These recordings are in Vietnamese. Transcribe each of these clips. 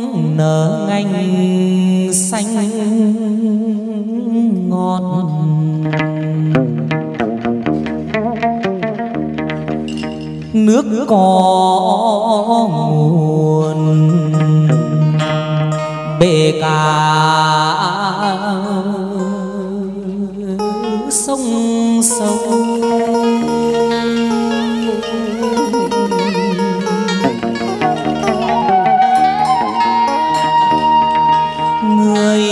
nở ngành xanh ngọt. Nước có nguồn bể cả sông sâu. Người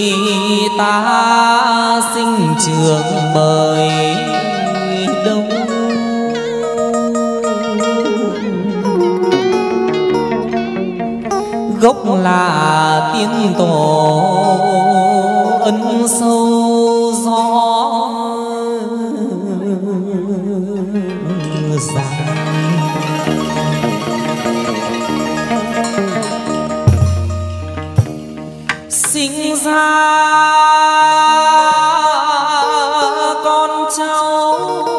ta sinh trưởng bởi đâu, gốc là tiên tổ ân sâu gió dài. Sinh ra con cháu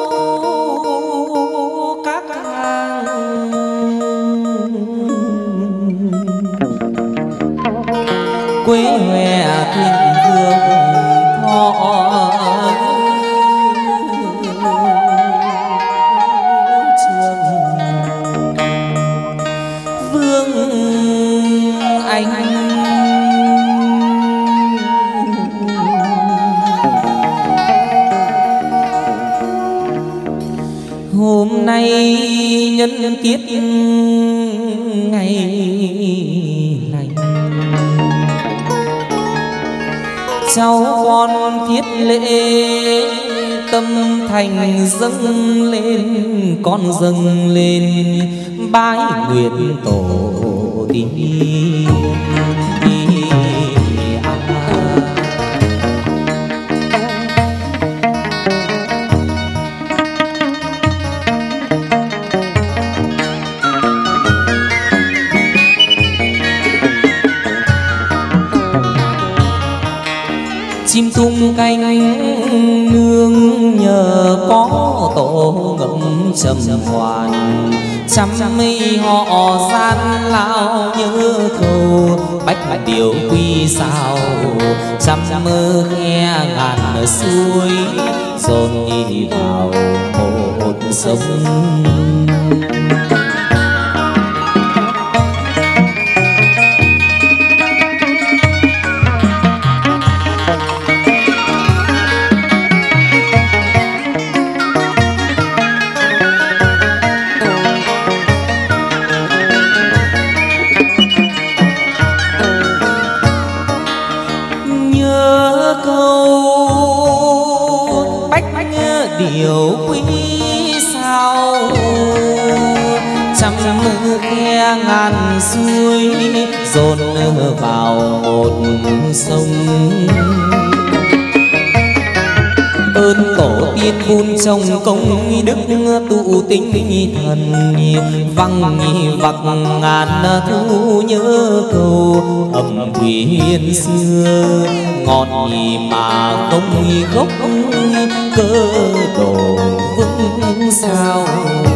các hàng, quê huệ thiên vương thọ trường. Vương anh hôm nay nhân tiết ngày lành, cháu con thiết lễ tâm thành dâng lên, con dâng lên bái nguyện tổ tiên. Chim tung cánh nương nhờ có tổ ngậm trầm hoàn, trăm mây họ gian lao nhớ cầu bách điều quy sao, trăm mơ khe ngàn suối dồn nhị vào một sông. Điều quý sao, trăm khe ngàn suối dồn vào một sông. Ơn tổ tiên vun trồng công đức tụ tinh thần, văng vặc ngàn thu nhớ cầu ẩm thủy yên xưa, ngọt nhì mà không gốc cơ đồ vững sao.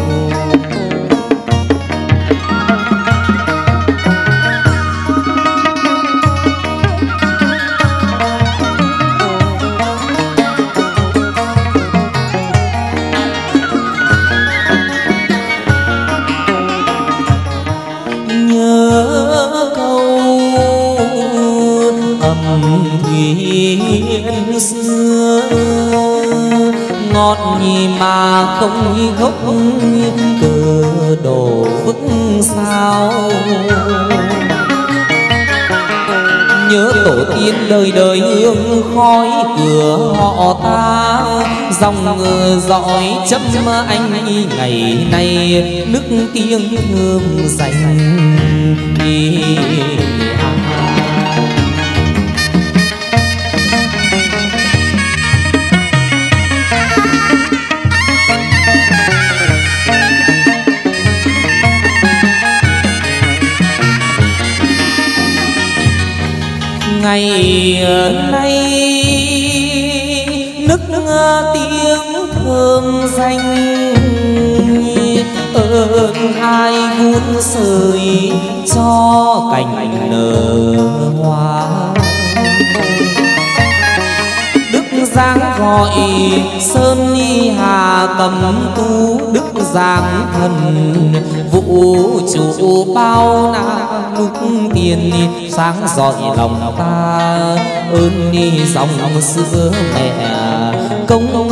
Xưa ngọt nhì mà không gốc cơ đồ vững sao. Nhớ tổ tiên đời đời hương khói cửa họ ta, dòng dõi chấm anh ngày nay nước tiếng thơm dành đi. Ngày nay nức tiếng thơm danh, ơn ai vun sơi cho cành nở hoa. Đức Giang gọi Sơn Nhi Hà cầm tu, Đức Giang thần vũ trụ bao na lúc tiền sáng rọi lòng ta. Ơn đi dòng sữa mẹ công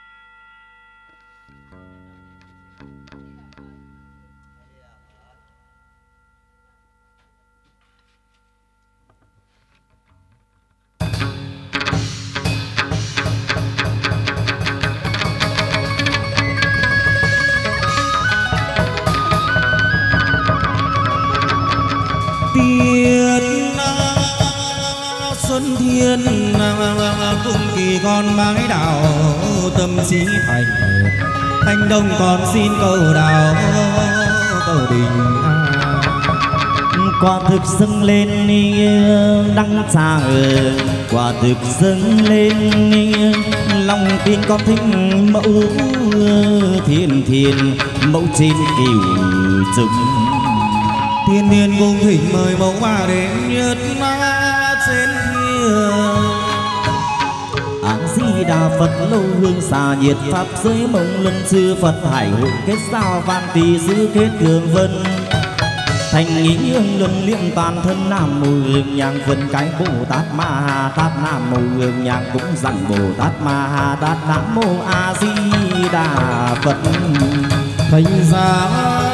cùng kỳ con mái đào tâm trí thành. Thanh Đông còn xin cầu đào cầu bình an. Quả thực dâng lên đăng trà, quả thực dâng lên lòng tin con thính mẫu thiên thiên mẫu trên cửu trùng. Thiên nhiên cung thỉnh mời mẫu bà đến nhất trên thiên. A Di Đà Phật lâu hương xà nhiệt pháp giới mộng luân sư Phật hải hội kết giao văn tỳ sư kết cường vân. Thành ý hương luân liệm toàn thân nam mô hương nhang vân cái Bồ Tát Ma Ha Tát. Nam mô hương nhang cũng rằng Bồ Tát Ma Ha Tát. Nam mô A Di Đà Phật. Thành ra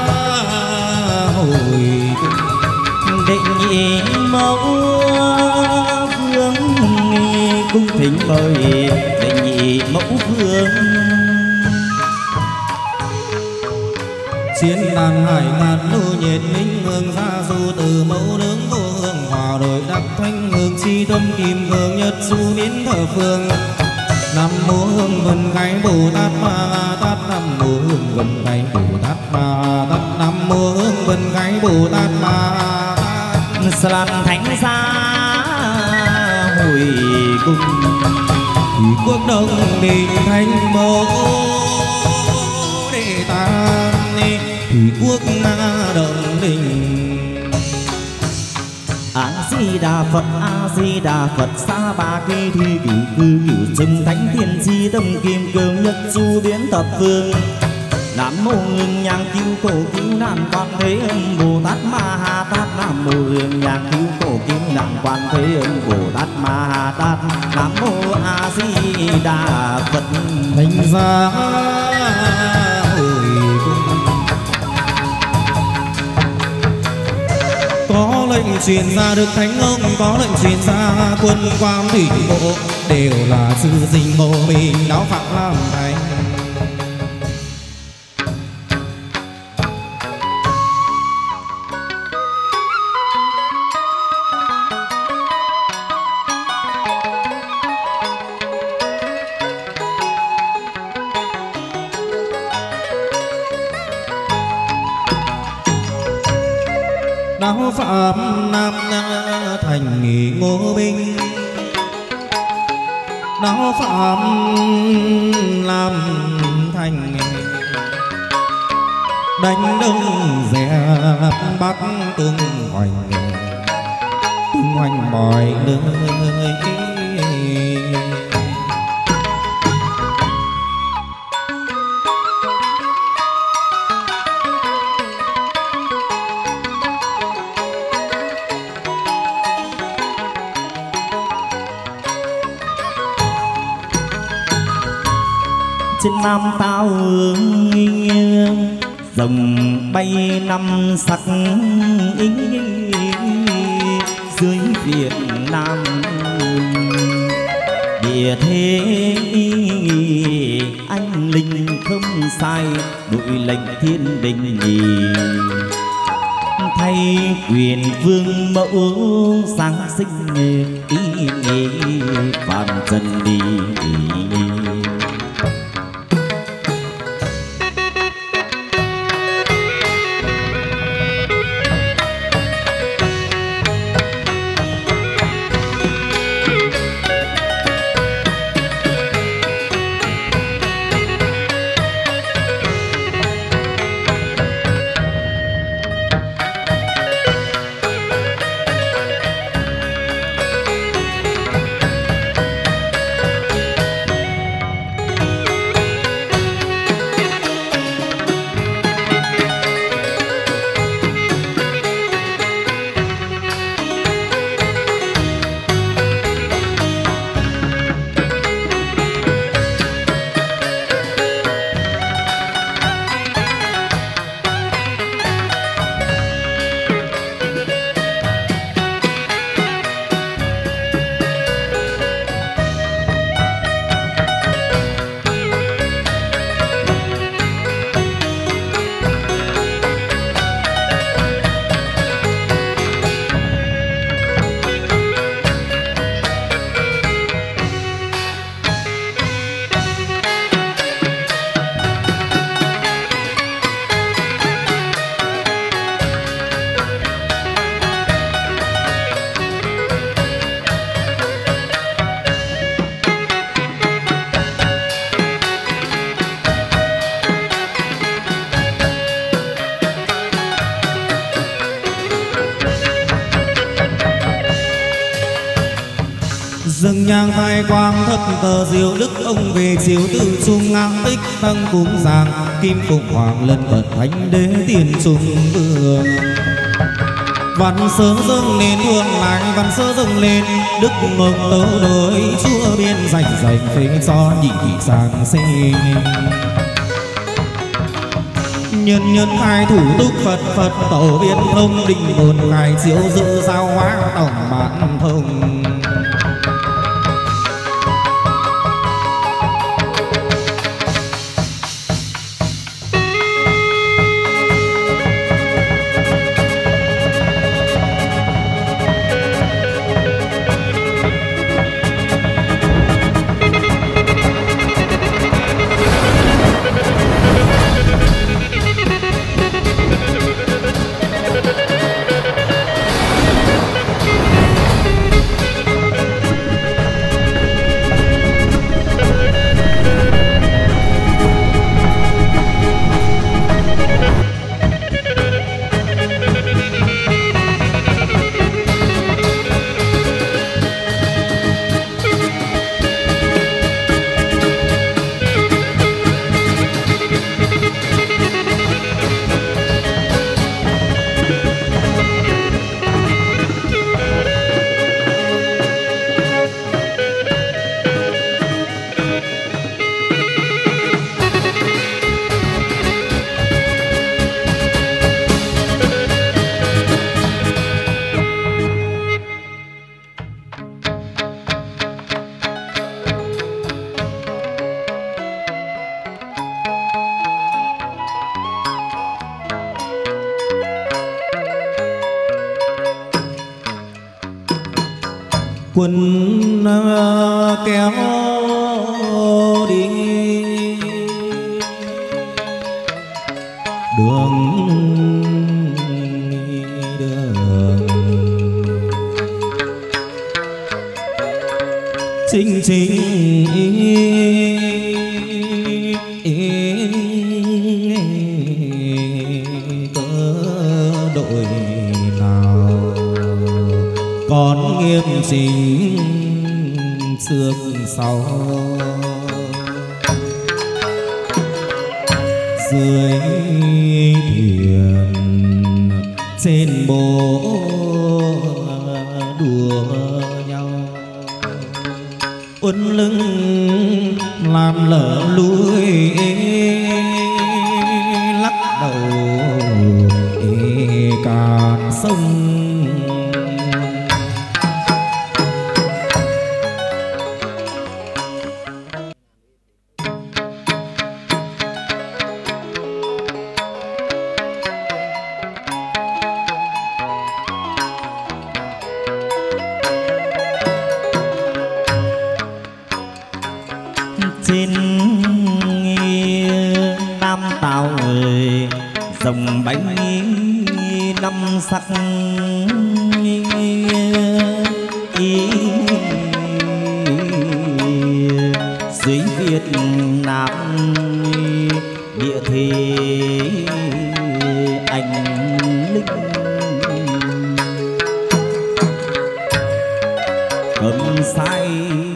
hồi định nhị mẫu phương cung thỉnh mời định nhị mẫu phương. chiến đàn hải ngàn nô nhiệt minh hương ra du từ mẫu nướng vô hương hòa đổi đắc thanh hương chi tâm kim cương nhất du biến thờ phương. Nam mô hương vân cái Bồ Tát Ma Tát. Nam mô hương vân cái Bồ Tát Ma Tát. Nam mô hương vân cái Bồ Tát Ma Tát. Slan thánh gia hồi cung thì quốc đông đình thành mẫu để tan thì quốc động đình. A Di Đà Phật A Di Đà Phật xa ba kỳ thi cửu cư cửu trùng thánh thiên chi tâm kim cương nhất du biến thập phương. Nam mô hương nhang cứu khổ cứu nạn quan thế âm Bồ Tát Ma Ha Tát. Nam mô hương nhang cứu khổ cứu nạn quan thế âm Bồ Tát Ma Ha Tát. Nam mô A Di Đà Phật. Thành ra hồi cung có lệnh truyền ra được thánh ông, có lệnh truyền ra quân quan thủy bộ, đều là sư dinh mộ mình đạo phạm làm thánh. Đạo phạm Nam thành nghỉ Ngô Binh. Đạo phạm làm thành đánh đông dẹp bắc tung hoành mọi nơi. Trên Nam tao hương rồng bay năm sắc dưới Việt Nam địa thế anh linh không sai đội lệnh thiên đình nhì thay quyền vương mẫu sáng sinh ý nghĩa phàm trần đi. dâng nhang khai quang thất tờ diệu đức ông về chiếu từ trung ngang tích tăng cúng giang kim phụng hoàng lân cận thánh đế tiền trung vương. Văn sớ dâng lên thương lại văn sớ dâng lên đức mừng tấu đối chúa biên dành dành phế cho nhị thị sang sinh. Nhân nhân khai thủ túc Phật Phật tổ biên thông định một ngày chiếu dự giao hóa tổng bản thông. Quân kéo đi đường chính chính cỡ đội nào còn nghiêm chỉnh xương sau dưới thuyền trên bộ đùa nhau uốn lưng làm lỡ lối lắc đầu cạn sông. Trên Nam Tàu dòng bánh năm sắc dưới Việt Nam địa thế anh linh cấm sai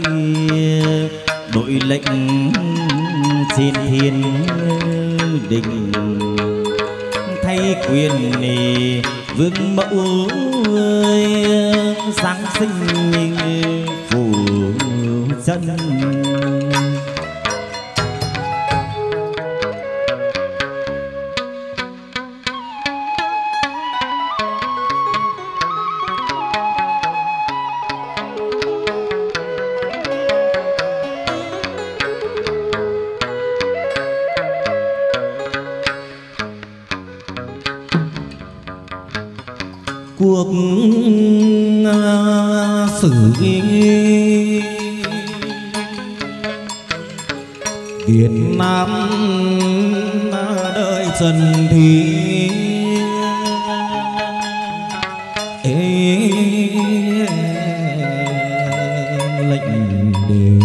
đội lệnh trên thiên đình thay quyền này vương mẫu giáng sinh phủ chân. Cuộc xử Việt Nam đợi Trần Thị lệnh đế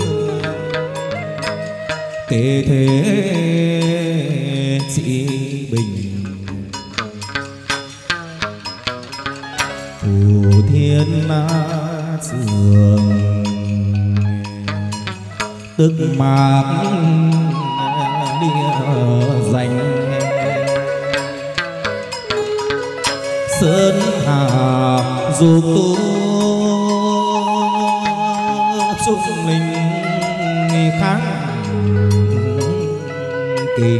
kế thế trị bình phù thiên sườn tức mạc địa danh sơn hà dục tu trung linh khác kỳ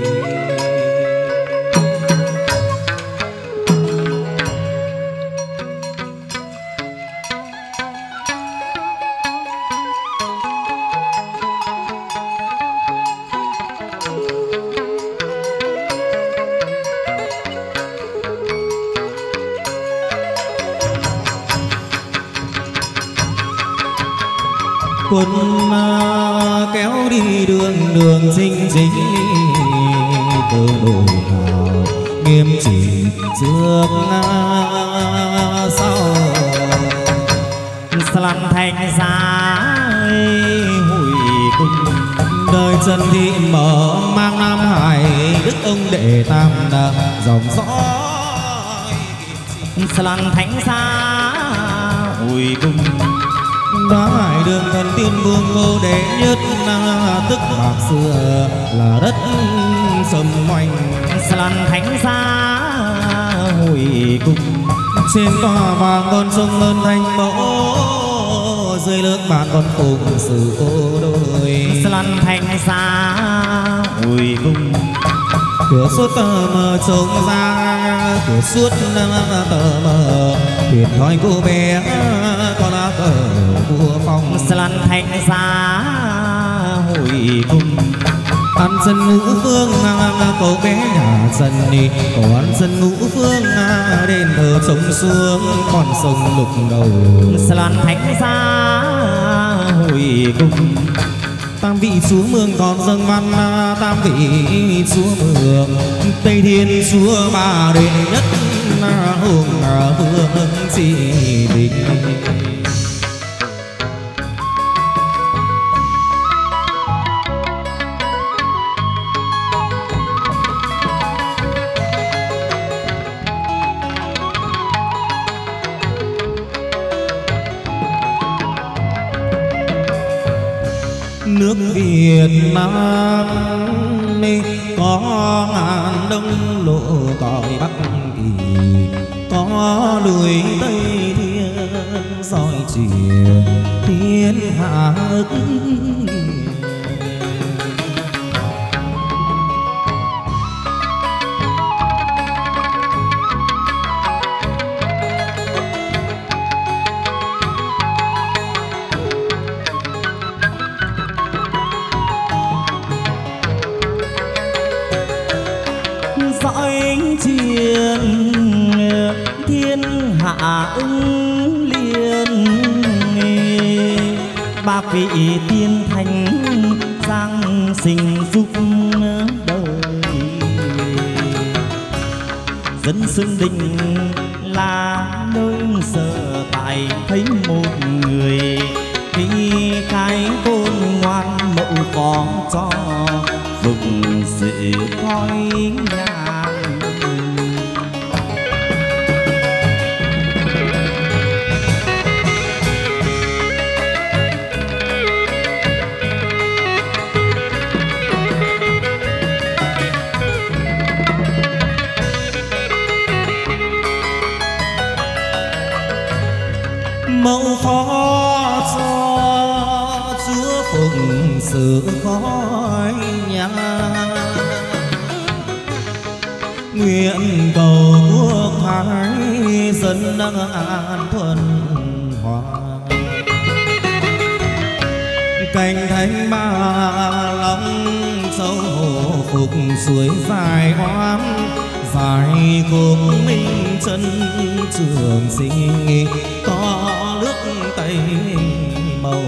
quân kéo đi đường đường chính chính từ đồi nào nghiêm chỉnh trước sau săn thành giá hủy cung đời trần thị mở mang Nam Hải đức ông đệ tam đà dòng gió săn thánh giá hủy cung đá hải đường thần tiên vương ngô đệ nhất tức bạc xưa là đất sầm oanh săn thánh giá hủy cung trên tòa vàng con sông ơn thanh mẫu dưới nước bạn con phụng sự ô đôi săn thánh giá hủy cung cửa suốt tờ mờ trông ra cửa suốt tờ mờ thuyền thoi cô bé con lá cờ vua phong săn thánh giá hủy cung ăn sân ngũ phương cậu bé nhà sân đi cậu ăn sân ngũ phương đền thờ sông xuống con sông lục đầu săn thánh giá hủy cung tam vị chúa mường còn dâng văn tam vị chúa mường tây thiên chúa ba đệ nhất hùng vương chỉ định nước Việt Nam có ngàn đông lộ cõi Bắc Kỳ có núi Tây Thiên soi truyền thiên hạ chiến thiên hạ ứng liên ba vị tiên thánh giang sinh giúp đời dân xưng Đình là nơi sở tại thấy một người khi cái côn ngoan mậu có cho vùng sự coi nhà mẫu phó cho chúa phụng sự khói nhà nguyện cầu quốc thái dân an thuần hòa cảnh thánh ba long châu hồ phục suối dài oám dài cùng minh chân trường sinh có nước Tây màu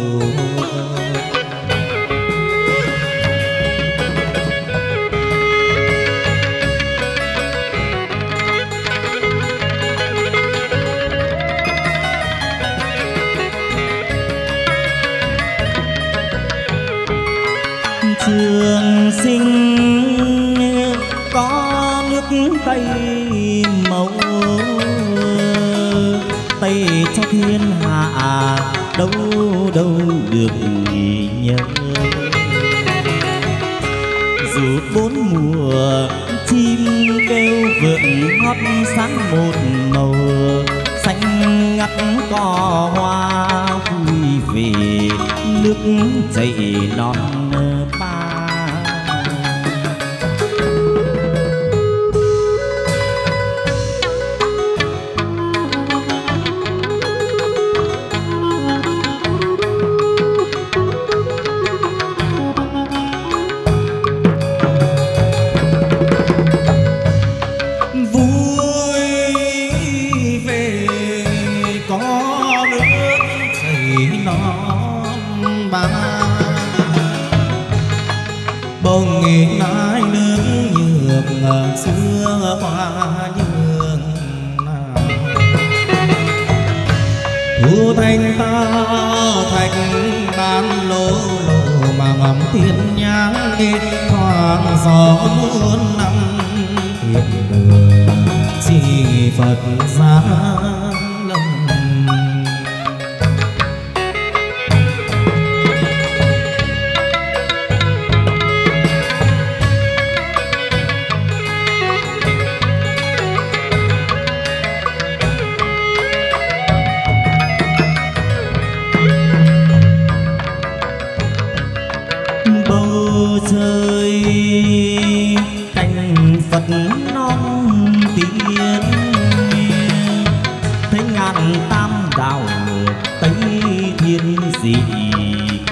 trường sinh có nước Tây màu tay cho thiên hạ đâu đâu được nghỉ nhớ. Dù bốn mùa chim kêu vượn hót sáng một màu xanh ngắt cỏ hoa vui về nước chảy non ba. Bông nghỉ nái nước nhược xưa qua nhường nào thu thanh ta thạch ban lô lô mà ngắm thiên nhang đi thoáng gió muôn năm thiên đường chỉ Phật giá lâm. Trời cành Phật non tiên thấy ngàn tam đạo tây thiên dị kỳ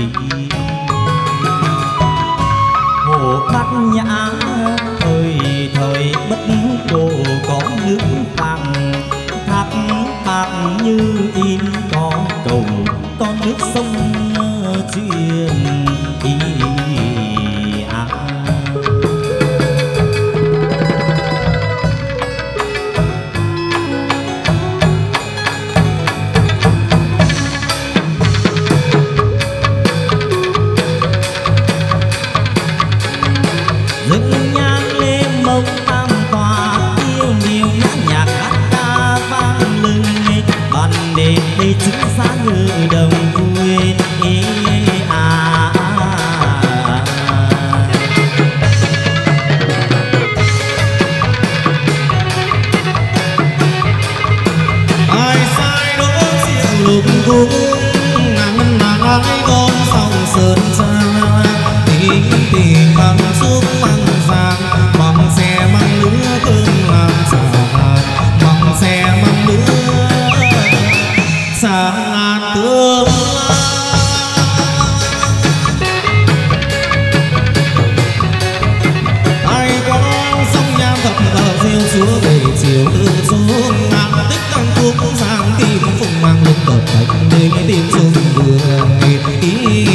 hồ bát nhã thời thời bất độ có nước vàng thác bạc như in có cầu có nước sông truyền ý. Rừng nhang lên mông tam tòa yêu nhiều nhạc hát ta vang lưng ban đêm đây chúng xa như đồng vui ai sai đỗ rượu lục cung ngắn nắng ai gom sông sơn xa tình tình bằng xúc bằng giang bằng xe bằng lứa cơm làm xà bằng xe bằng lứa xa ngàn tương ai có sông nham thập cờ rêu chúa về chiều từ xuống ngang tích tăng thuốc sang tim phùng mang lưng đợt thành đến tìm chung đường ý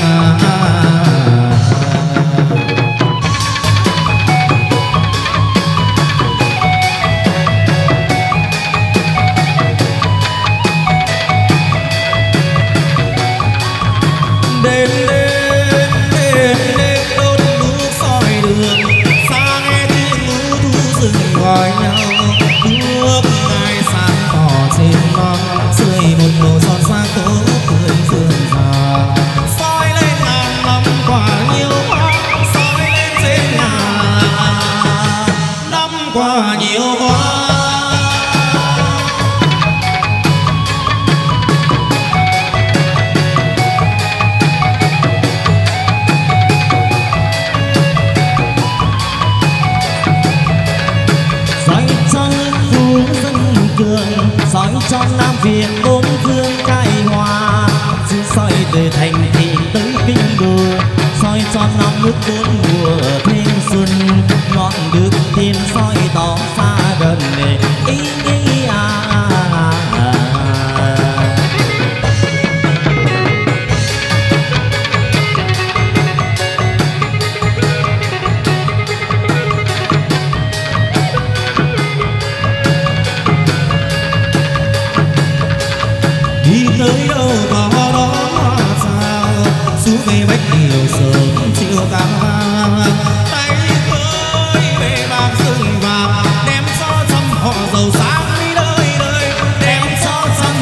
đêm đêm đêm đêm đốt đuốc soi đường xa nghe tiếng ngũ thu rừng gọi nhau nước ai sáng tỏ trên non rơi một màu son xa tố cười dương già soi lên ngàn năm quả nhiều hoa soi lên trên nhà năm quả nhiều hoa. soi cho Nam Việt bốn phương cai hòa chứ soi từ thành thị tới kinh đô soi cho năm nước bốn mùa thêm xuân ngọn được thiên soi tỏ xa gần ý đi tới đâu có đó sao xuống về bách điều sớm chiều cao tay khơi về bạc rừng vàng đem cho trăm họ giàu sáng đi đời đời đem cho trăm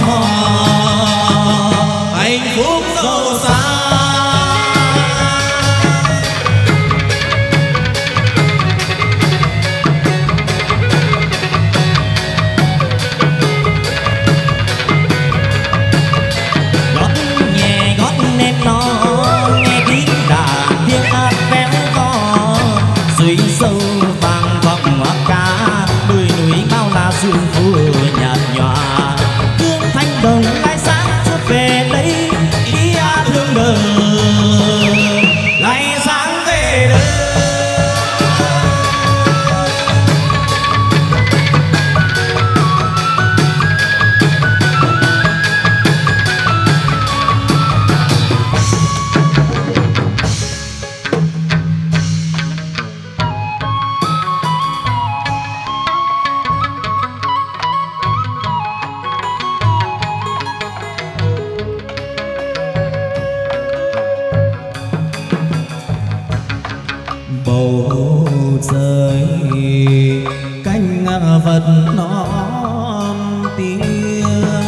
vật non tiếng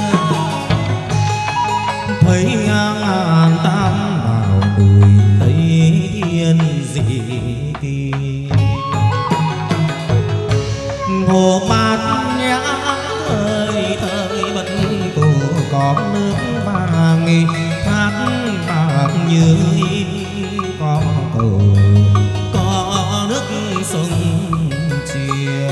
thấy ngàn tam vào đùi tây thiên dị kỳ hồ bát nhã thời thời bận cổ có nước vàng thác bạc như có cầu có nước sông chia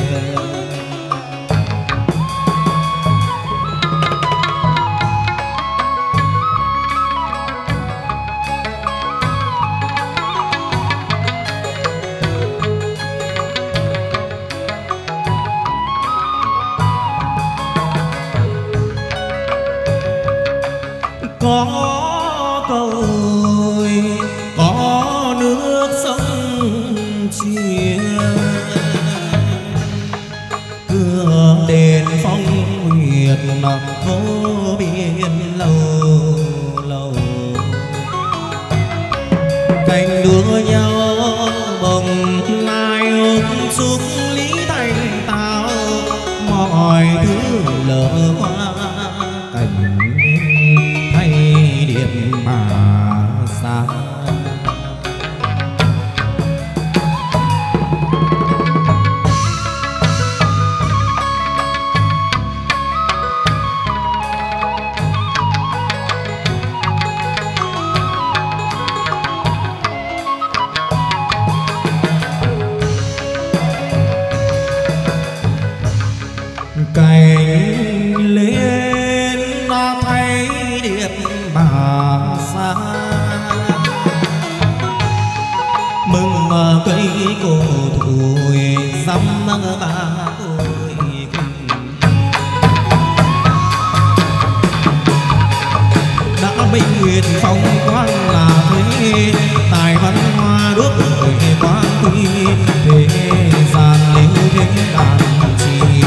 có cầu có nước sông chia cửa đền phong nguyệt vô biên lâu lâu cành đua nhau bồng lai ôm xuống lý thành tao mọi thứ lỡ qua cảnh thay điện mà xa cành lên nó thấy điệp bà xa mừng cây cổ thủi dăm ba ôi đã bình nguyệt phong quang là thế tài văn hoa đuốc về quang quy thế gian liễu thế đàn trì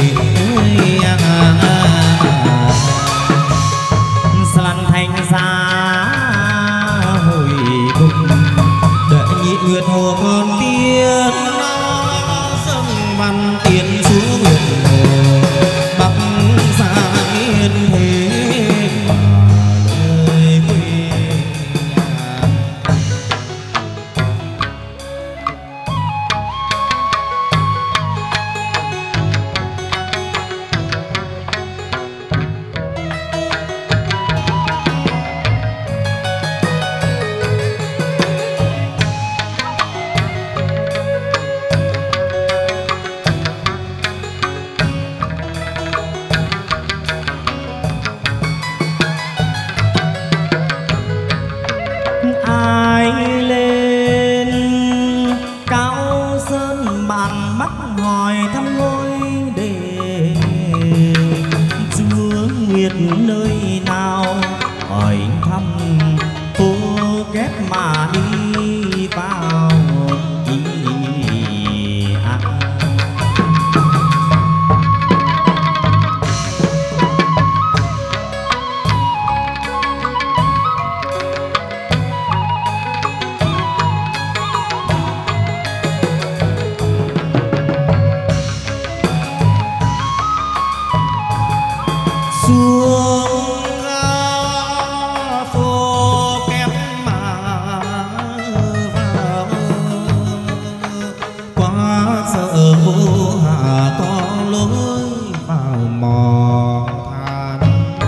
sàn thành ra hồi cùng đệ nhị nguyệt hồ con tiên sông văn tiến xuống nguyệt hồ bắc xa yên thế lời quê nhà ai lên cao sơn bàn mắt hỏi thăm ngôi đền chúa nguyệt nơi nào hỏi thăm phố kép mà đi vào ý à. xuống phố kép mà vào quá sợ vô hà có lối vào mò than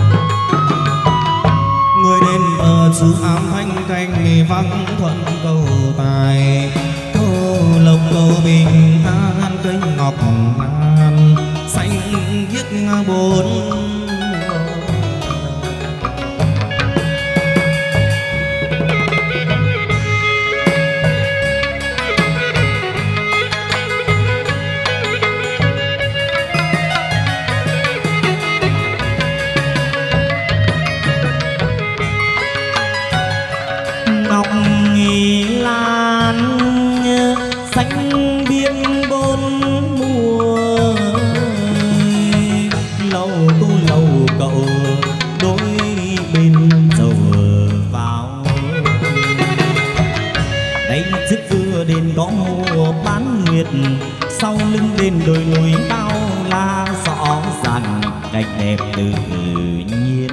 người đến bờ chú ám thanh canh vắng thuận cầu tài câu lộc cầu bình an cây ngọc ngàn xanh viết bốn ngọc nghỉ lan xanh biên bốn mùa lâu tu tự nhiên.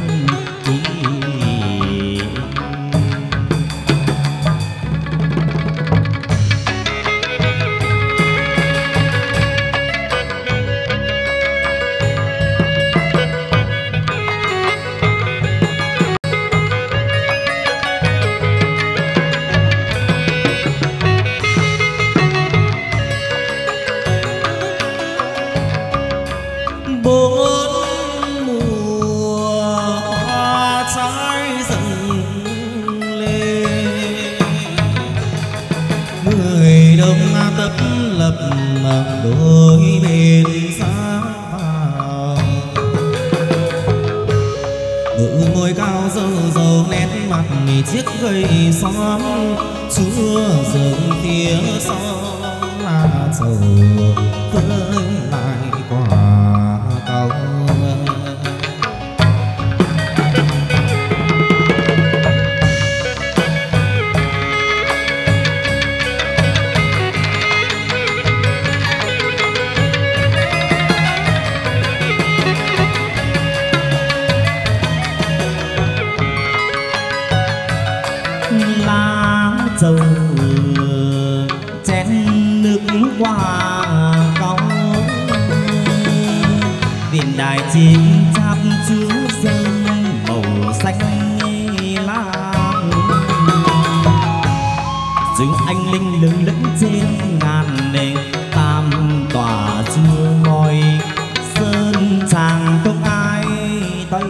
đôi bên xa vào ngự ngôi cao dâu dâu nét mặt chiếc gầy xóm chúa rừng phía sau là dầu với lại quả cầu. Dầu chén nước qua cầu điện đài trên chắp chú dân màu xanh lam rừng anh linh lừng lững trên ngàn nền tam tòa chưa ngồi sơn tràng không ai tây.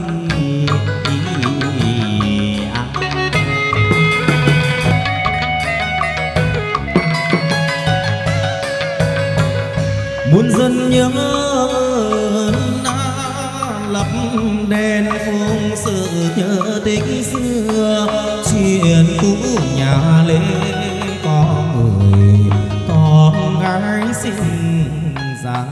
Muôn dân nhớ lập đèn phụng sự nhớ tích xưa chuyện cũ nhà lễ có người con gái xinh ra.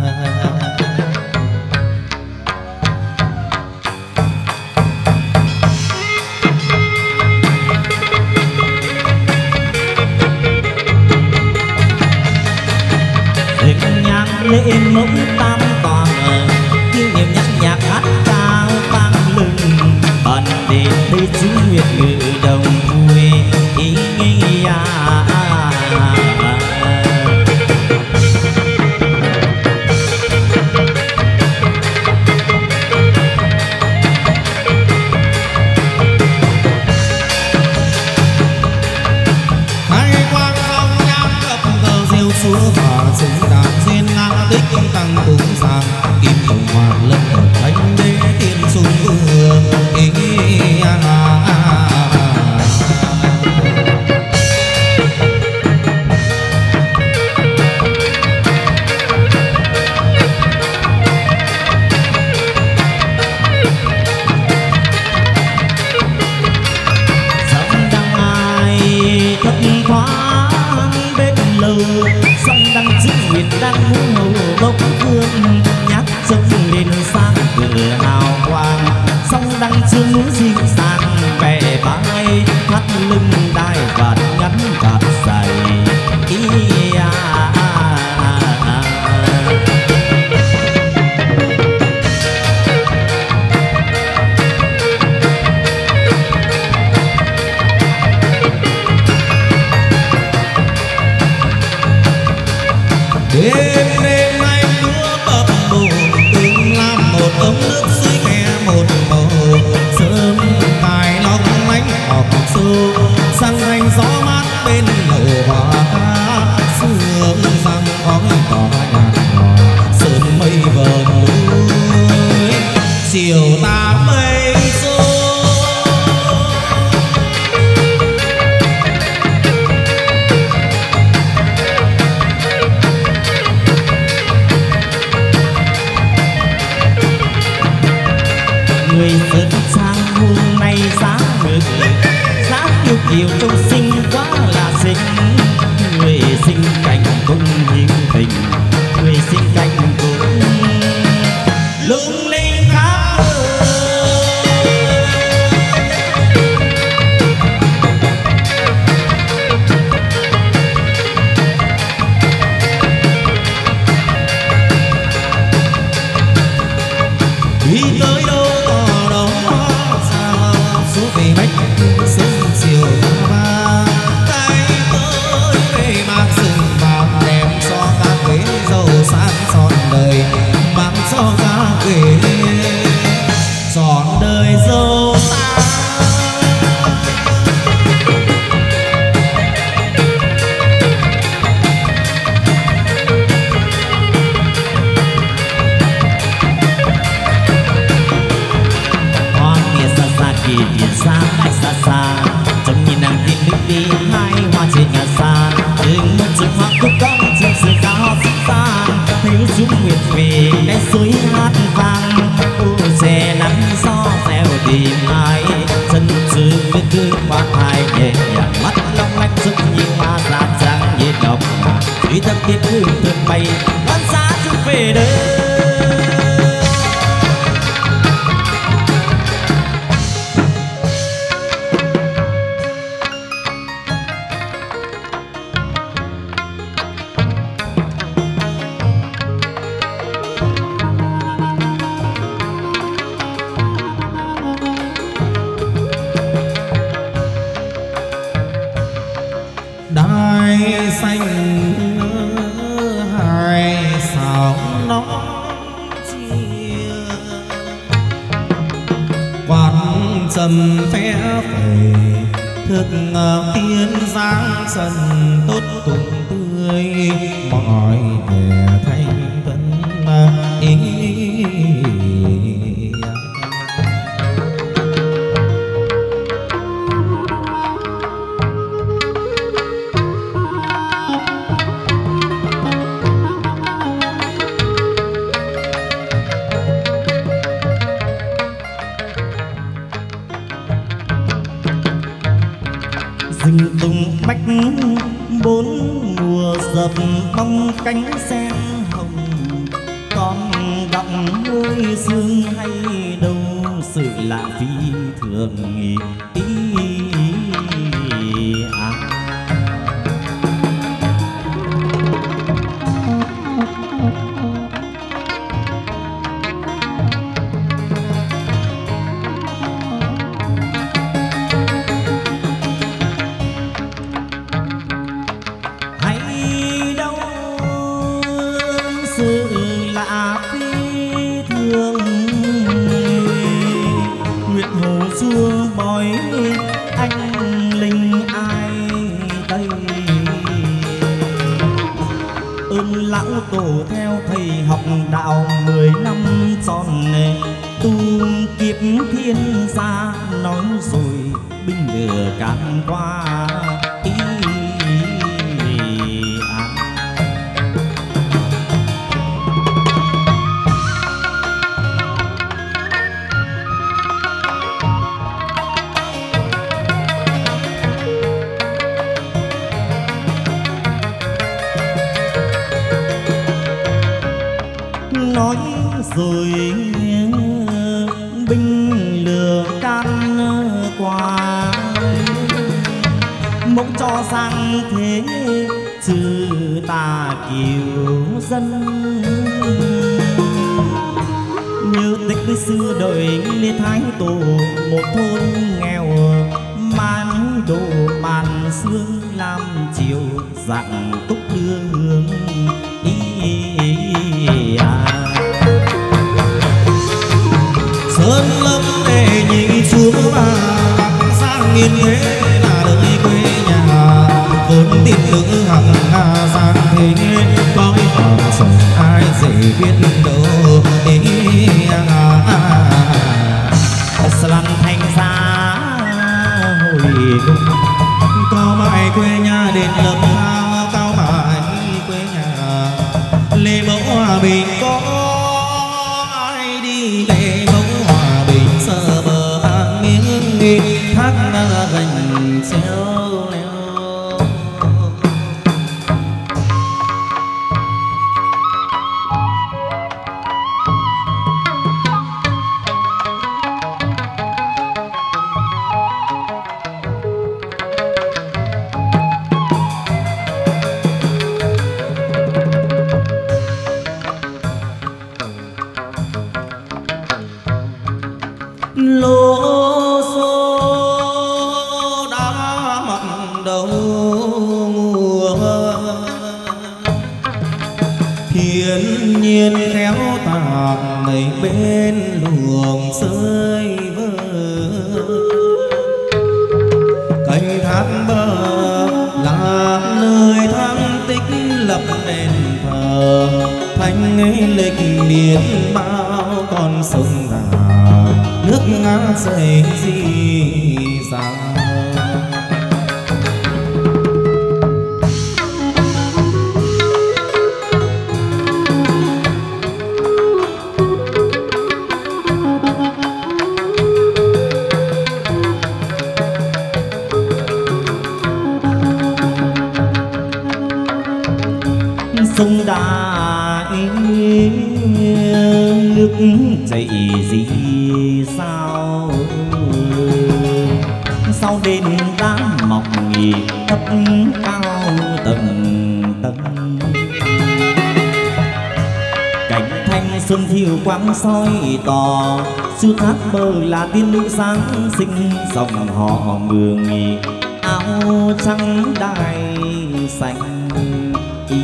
Lên mốc tam toàn kỷ niệm nhạc nhạc hát cao vang lừng bần đến đây chú nguyệt ngự đồng vui ý nghĩa. Hai quang long nhang cấp cờ diêu chúa và xứng đáng duyên tích tăng cúng sang kim đồng hoàng lân ở thánh đế tiên xuân vương ý sông đăng ai thất thoáng bên lầu sông đăng chữ nguyệt đang hú hầu bốc hương nhắc trông lên sang cửa hào quang sông đăng chưa núi dịu sang bè bãi thắt lưng đai vạt ngắn vạt dày đêm đêm anh đúa bập bùng từng làm một ống nước suối khe một màu sớm tài long lánh học sâu sang anh gió mát bên lầu hoa ca sương răng khói tỏa nhạt nhòa sớm mây vờn núi chiều ta mây người dân xa tìm ai chân sư biết cứ khoan thai nhẹ nhàng mắt long lanh sức nhìn hoa dáng dáng như độc thủy tâm biết cứ thường bay văn xa chút về đời. Trầm phé phẩy thức tiên giáng sân tốt tùng tươi mọi vẻ thanh tân ý. Rừng tùng bách bốn mùa dập bông cánh sen hồng, con đọng môi sương hay đâu sự lạ phi thường ý à. Lão tổ theo thầy học đạo 10 năm tròn tu kiếp thiên gia, nói rồi binh lửa càn qua ý à. Nói rồi binh lửa can qua, mong cho rằng thế trừ tà kiều dân. Như tích xưa đời Lê Thái Tổ, một thôn nghèo màn đồ màn sương làm chiều dạng túc đưa hương ý à. Sơn lâm để nhìn xuống mà sang nghiên thế là đời quê nhà, vốn tin nữ hằng hà sang thế có khoảng chẳng ai dễ biết đâu ý à. Slan thanh xa hồi cung có mãi quê nhà đền lâm thao, cao mãi quê nhà Lê Mẫu Hòa Bình có ai đi Lê Mẫu Hòa Bình sờ bờ hàng miếng đi thác gành treo leo. lô số đã mặn đầu mùa, thiên nhiên khéo tạc mấy bên luồng rơi vỡ, cành thác bờ là nơi thăng tích lập đền thờ, thanh lịch biển bao con sông Đà, nước ngã dày gì dàng. sông đà nước chảy gì sao sau đêm đá mọc nghỉ thấp cao tầng tầng cảnh thanh xuân thiêu quang soi tỏ suốt thác bờ là tiên nữ sáng sinh dòng họ mường nghỉ áo trắng đai xanh ý.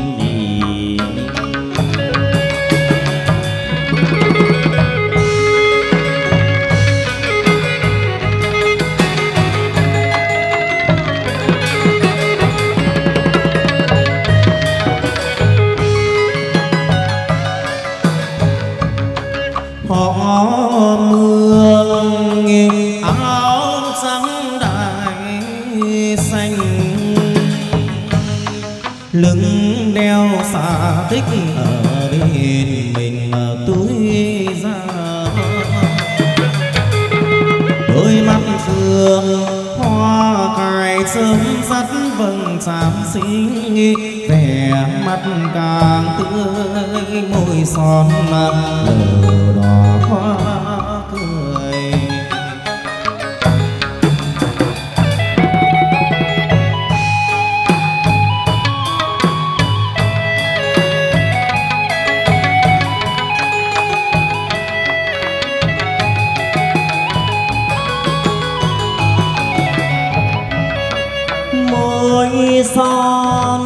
họ mường áo trắng đai xanh lưng đeo xà tích ở bên mình túi ra đôi mắt phương hoa cài sớm dắt vầng tràm xinh vẻ mắt càng tươi môi son lờ đỏ hoa cười môi son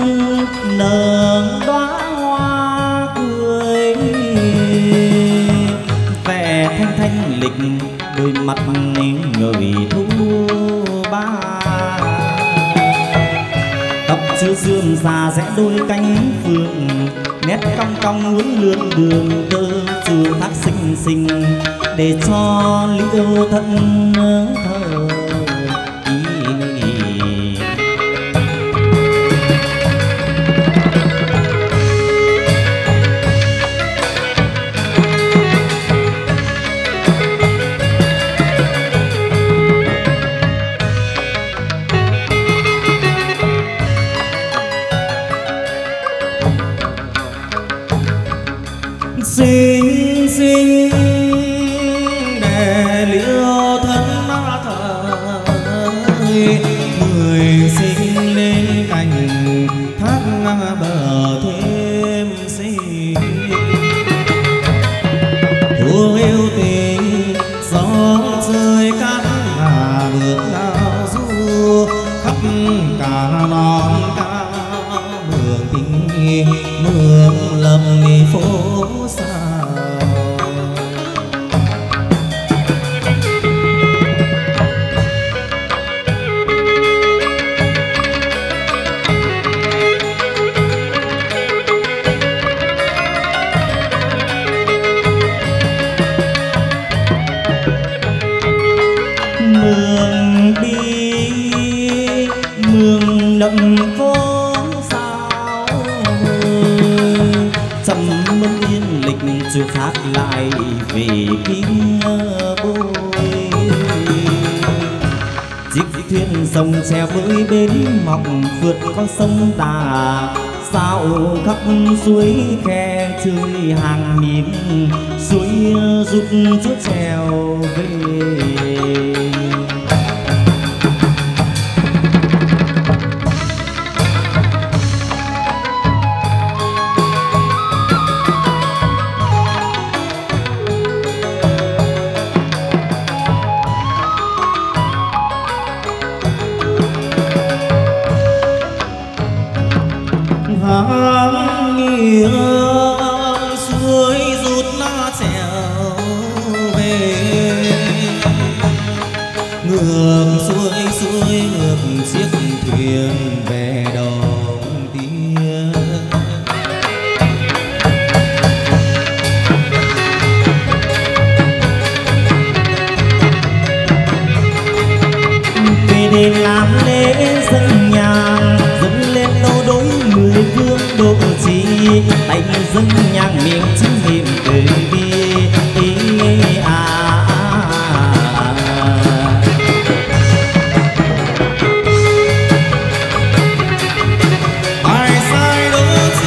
nở đóa hoa cười vẻ thanh thanh lịch đôi mắt người thu ba tóc chưa dương già rẽ đôi cánh phượng nét cong cong uốn lượn đường tơ chùa thác xinh xinh để cho liễu thân thơ xinh xinh để liễu thân thời người sinh lên cành thác bờ thêm xinh thương yêu tình gió rơi cát hà bước lao du khắp cả non cao mường tình mường lầm phố xa mường đi mường đậm phố sao trầm mân yên lịch chưa khác lại về kinh bôi chiếc thuyền sông che với bến mọc vượt con sông Tà sao khắp suối khe chơi hàng miếng suối rút chút trèo về hàng nghiêng suối rút lá trèo về ngược xuôi ngược chiếc thuyền về đồng tiên về đền làm lễ dân nhang dâng lên đâu đối mười phương độ trì tay dâng nhang miệng chính niệm từ bi ai sai đỗ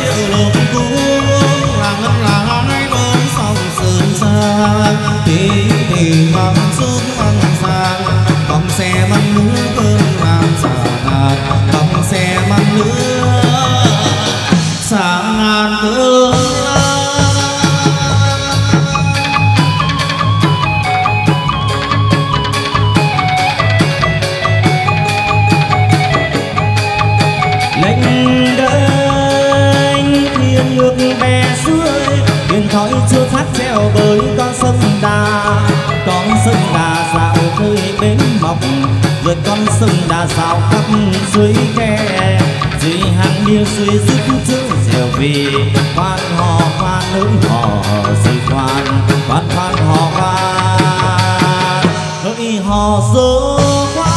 vượt con sông đà sao khắp suối khe, dưới hàng điêu suối rút chữ dẻo vì khoan hò khoan hỡi hò sự khoan khoan khoan hò khoan hỡi hò số khoan.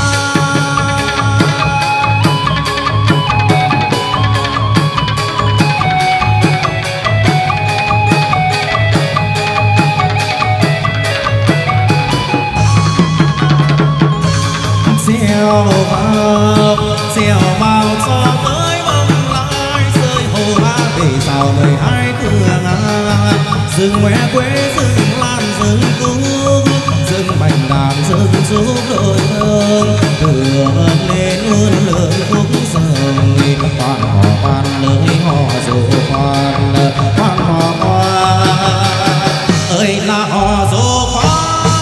xèo vào cho tới bông lai rơi hồ ba để sao 12 cửa ngàn rừng ngoe quế rừng lan rừng cúc rừng bành đàn rừng giúp đôi hương đường lên ươn lời khúc sông khoan hò khoan nơi hò dù khoan khoan hò khoan ơi là hò dù khoan.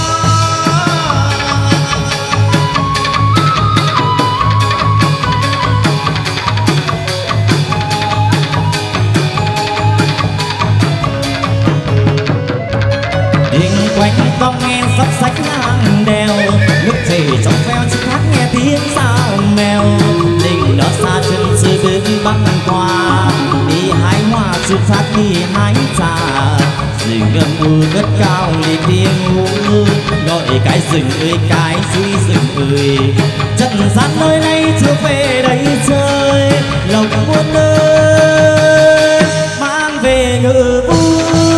Con nghe sắp sách ngang đèo nước chảy trong veo chiếc hát nghe tiếng sao mèo đình đó xa chân dưới bước băng qua đi hái hoa chụp phát đi hái trà rừng ngâm u cất cao đi tiếng hú gọi cái rừng ơi cái suy rừng ơi trần gian nơi này chưa về đây chơi lòng buồn ơi mang về ngự vui.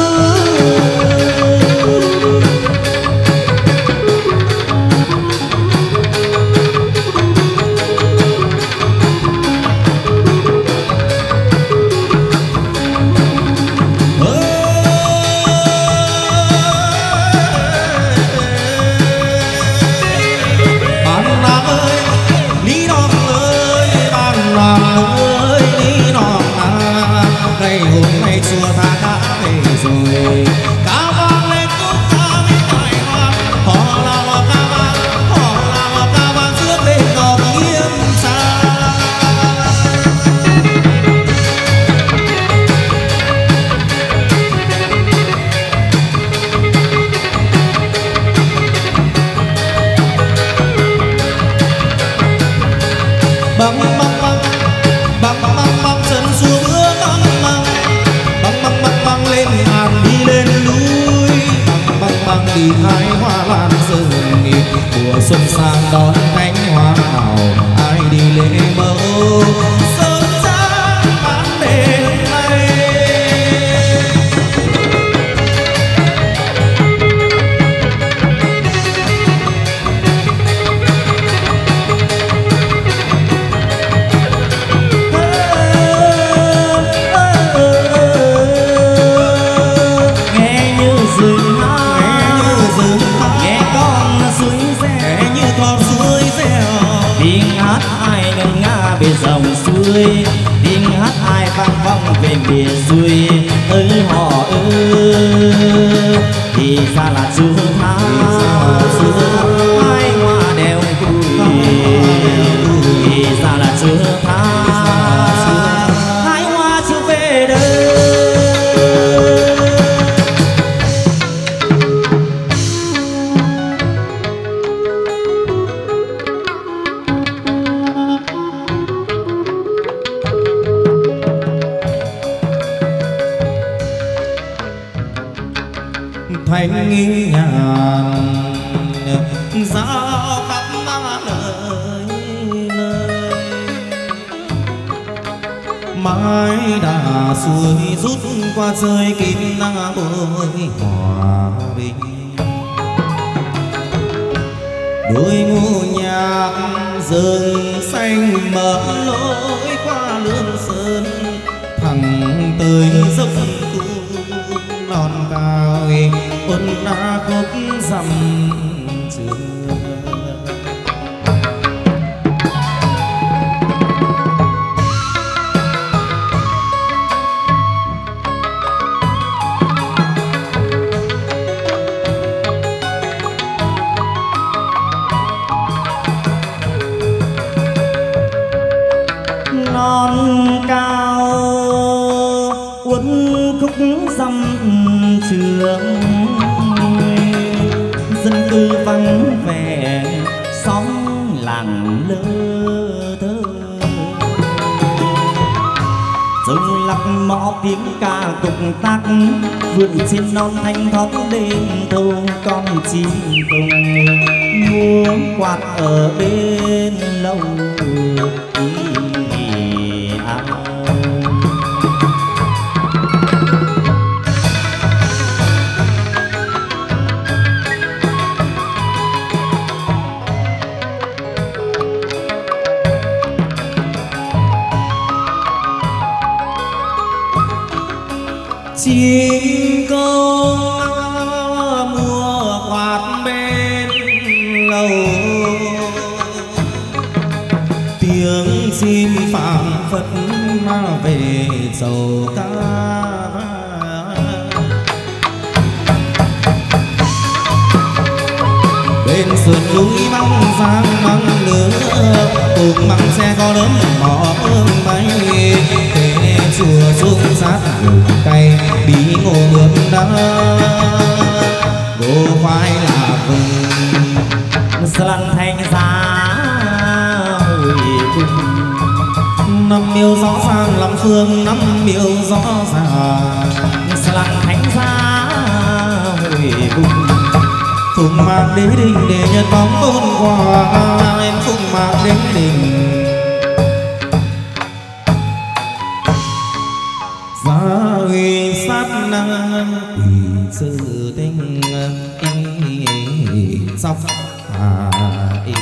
đi hái hoa lan rừng mùa xuân sang đón cánh hoa hào ai đi lễ mẫu sớm sáng bán đêm nay. Dòng suối tiếng hát ai vang vọng về bìa suối ơi họ ơi thì ra là chú tha hai hoa đeo cùi thì ra là chú tha hai hoa chú về đây. thanh nhàn giao khắp lời mái đà xuôi rút qua rơi kim nắng bồi hòa bình đôi ngô nhạc rừng xanh mở lối qua lương sơn thẳng tới dốc non cao ôn đã khúc dặm trường non cao uốn khúc dặm trường dân cư lơ thơ. Rừng lắc mõ tiếng ca tục tắc, vườn trên non thanh thóp đêm thâu con chim tùng múa quạt ở bên lâu. chim câu mùa quạt bên lầu, tiếng chim phảng phất mà về sầu ca. Bên sườn núi măng sáng măng lửa, cùng măng xe có lớn mỏ ương bay. Thế chùa xuống sát rừng cây, bí ngô bước đá ngô khoai là vùng. Săn thanh giá hồi cùng, năm miêu rõ ràng làm phương, năm miêu rõ ràng. săn thanh giá hồi cùng, phùng mạc đế đình để nhận bóng tôn qua. Em phùng mạc đế đình giá uy sát năng quỷ sự tinh sóc ý.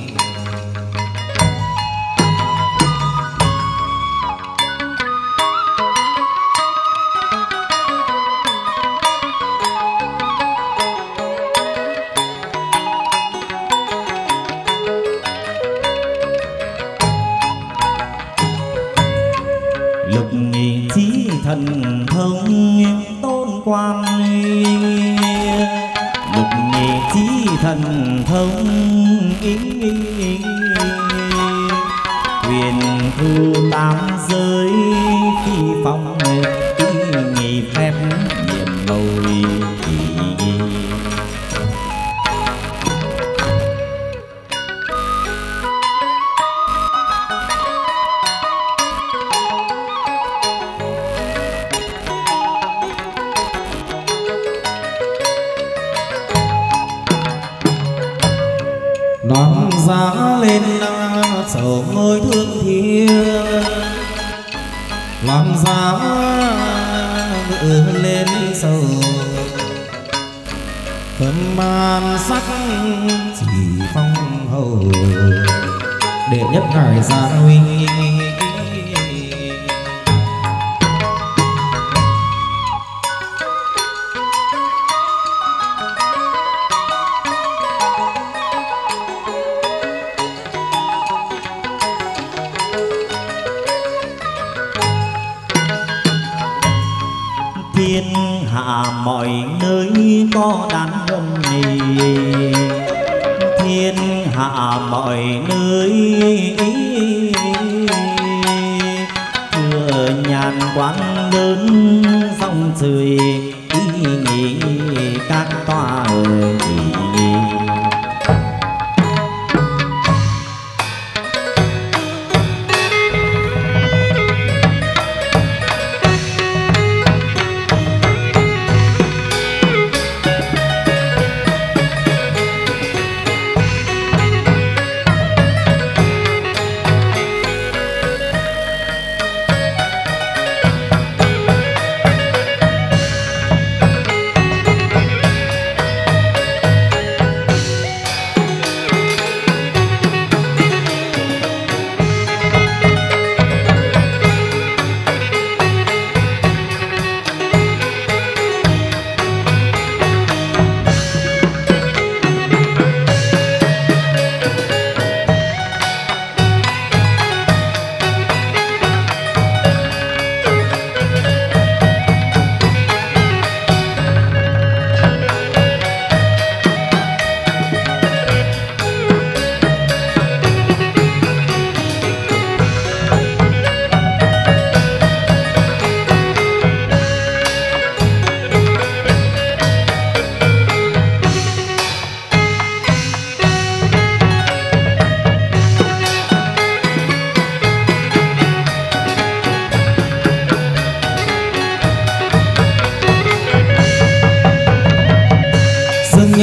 lục nhị chí thần thông tôn quan, lục nhị chí thần thông quyền thu tám giới phi phong, nhị phép nhiệm màu. Đoan giá lên sầu ngôi thương thiên, làm giá ngự lên sầu thơm man sắc chỉ phong hầu. Đệ nhất ngài gia huy thiên hạ mọi nơi có đàn vân nhì, thiên hạ mọi nơi thừa nhàn quán lớn dòng trời nghỉ các tòa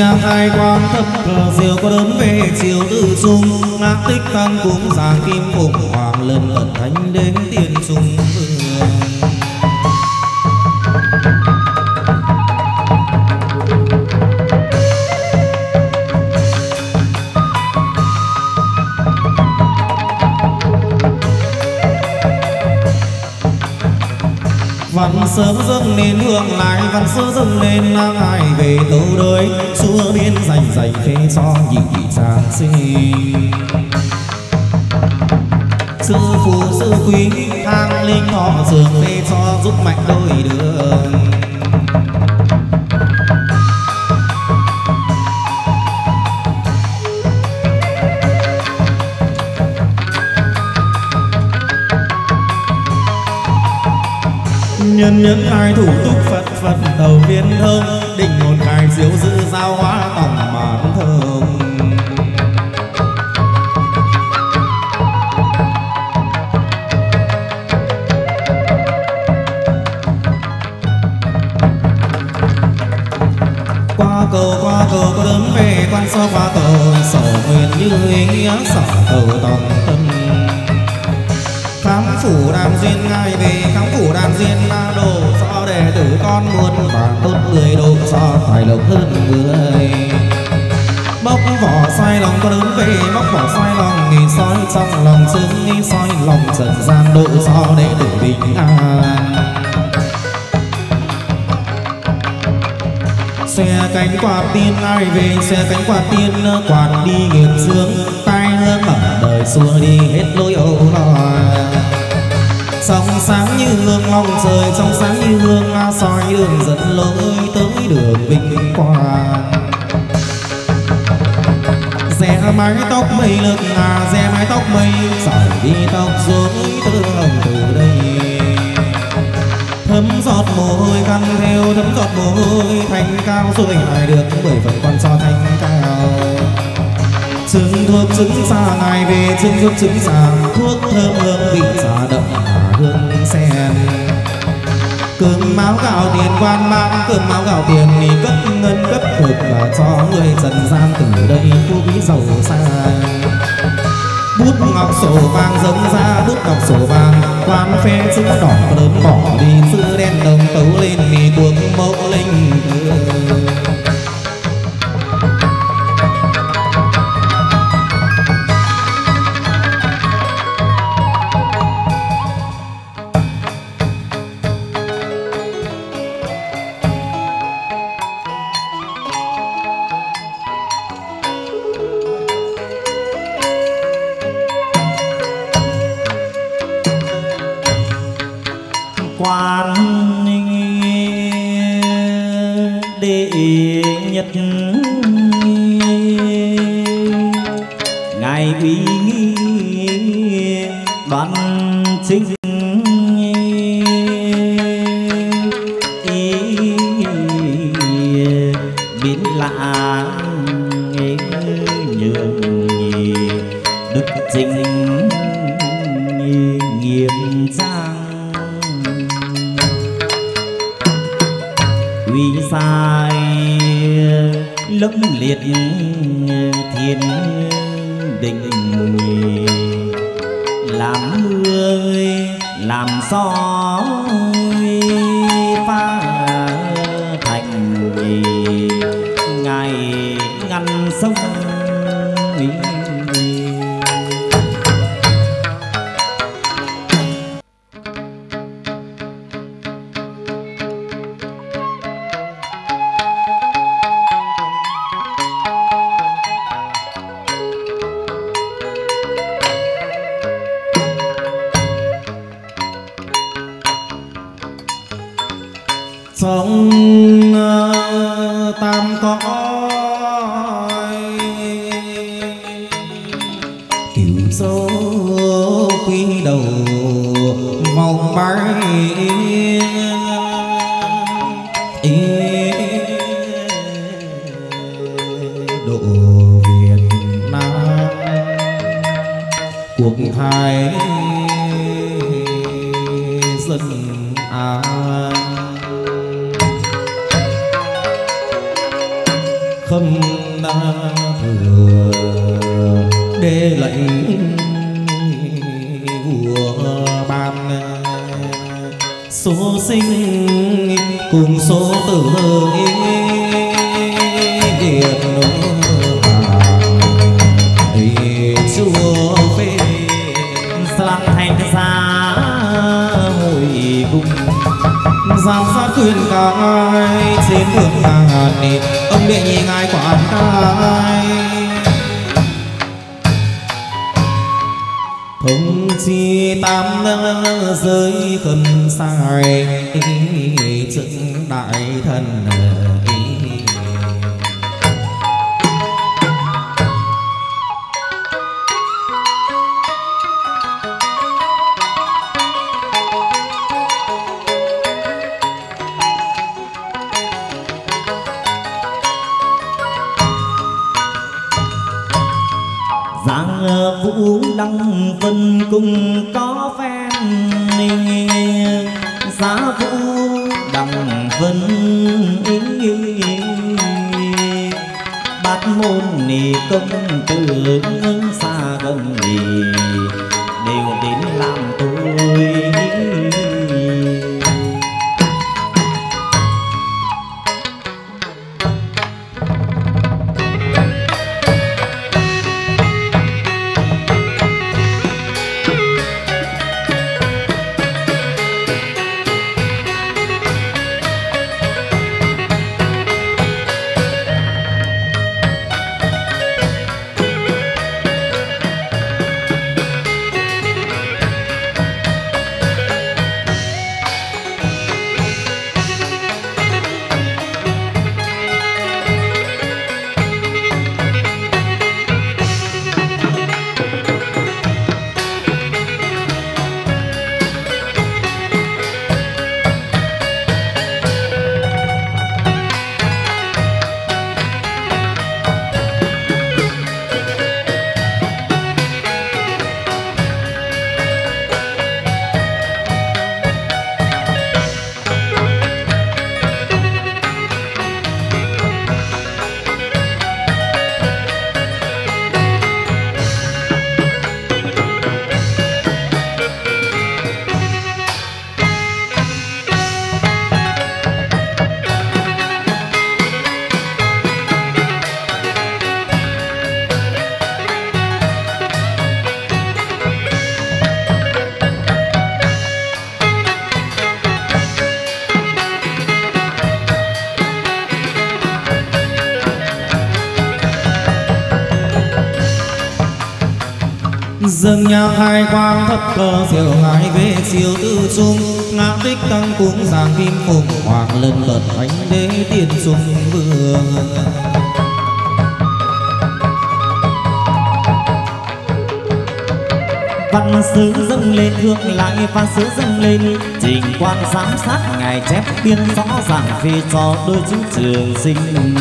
nhang hai quan thấp diều có đớn về chiều tự trung ngã tích tăng cúng giang kim phụng hoàng lần ẩn thánh đến tiên trung văn sớm dâng lên hương lại văn sớm dâng lên nắng ai về tấu đới xua biên dành dành phê cho nhị giang sinh sư phụ sư quý thang linh họ dường phê cho giúp mạnh đôi đường nhân những ai thủ tục phật phật đầu viên thơm định một cài diếu giữ giao hóa tòng mãn thơm qua cầu có đớn về quan so qua cầu sở nguyện như ý nghĩa sở cầu tòng tâm khám phủ đàn duyên ngay về khám phủ đàn duyên ba đồ cho đệ tử con muôn và tốt người độ cho tài lộc hơn người bóc vỏ xoay lòng có đớn về bóc vỏ xoay lòng nghỉ soi trong lòng xương nghi soi lòng trần gian độ cho đệ tử bình an xe cánh quạt tiên ai về xe cánh quạt tiên quạt đi nghiệp dương tai hương ở đời xua đi hết lối âu lo sông sáng như hương long trời trong sáng như hương soi đường dẫn lối tới đường vinh quang rẽ mái tóc mây lực rẽ mái tóc mây sải đi tóc rối tơ hồng từ đây thấm giọt mồ hôi khăn theo thấm giọt mồ hôi thanh cao rồi lại được 10 phần quan cho thanh cao trứng thuốc trứng xa ngày về trứng thuốc trứng xa thuốc thơm hương vị xa đậm hương sen cơm máu gạo tiền quan mang cơm máu gạo tiền thì cấp ngân cấp thực là cho người trần gian từ đây phú quý giàu sang bút ngọc sổ vàng dâng ra bút ngọc sổ vàng quan phê chữ đỏ lớn bỏ đi chữ đen đồng tấu lên thì cuộc mẫu linh quan đệ nhất ngài uy nghi đoan chính biến lạ nhường đức chính nghiêm trang uy sai lẫm liệt thiên đình làm mưa làm gió pha thành ngày ngăn sông sông tam cõi cửu số quý đầu vòng bay độ Việt Nam cuộc thái dân an khâm để lệnh vua ban số sinh cùng số tử điện chúa phê sang thành xa hồi cùng giang sát khuyên cai trên đường ngàn ông đệ nhị ngài quản cai thông chi tam giới khẩn sai chứng đại thần vũ đăng vân cùng có phen giá vũ đăng vân bát môn ni công tử xa gần thì đều đến làm tôi. dâng nhang hai quang thất cơ diệu ngài về chiều tư trung ngã tích tăng cúng giảng kim phụng hoàng lần lượt thánh đế tiên trung vương văn sứ dâng lên hương lại văn sứ dâng lên trình quan giám sát ngài chép biên rõ ràng về cho đôi chữ trường sinh.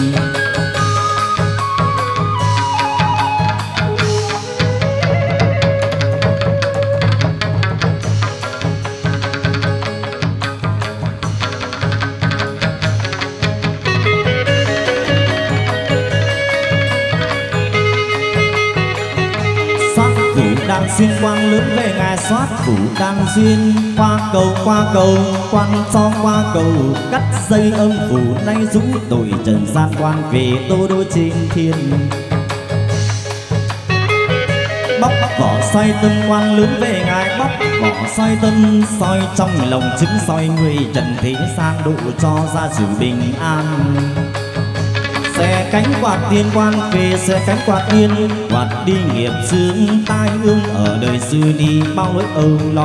Xuyên quang lớn về ngài soát phủ đan duyên qua cầu quan cho qua cầu cắt dây âm phủ nay dũng tội trần gian quan về tô đô trên thiên bóc vỏ xoay tân quan lớn về ngài bóc vỏ xoay tân soi trong lòng chứng soi người trần thế sang độ cho ra sự bình an. Xe cánh quạt tiên quan về xe cánh quạt yên quạt đi nghiệp chướng tai ương ở đời xưa đi bao nỗi âu lo.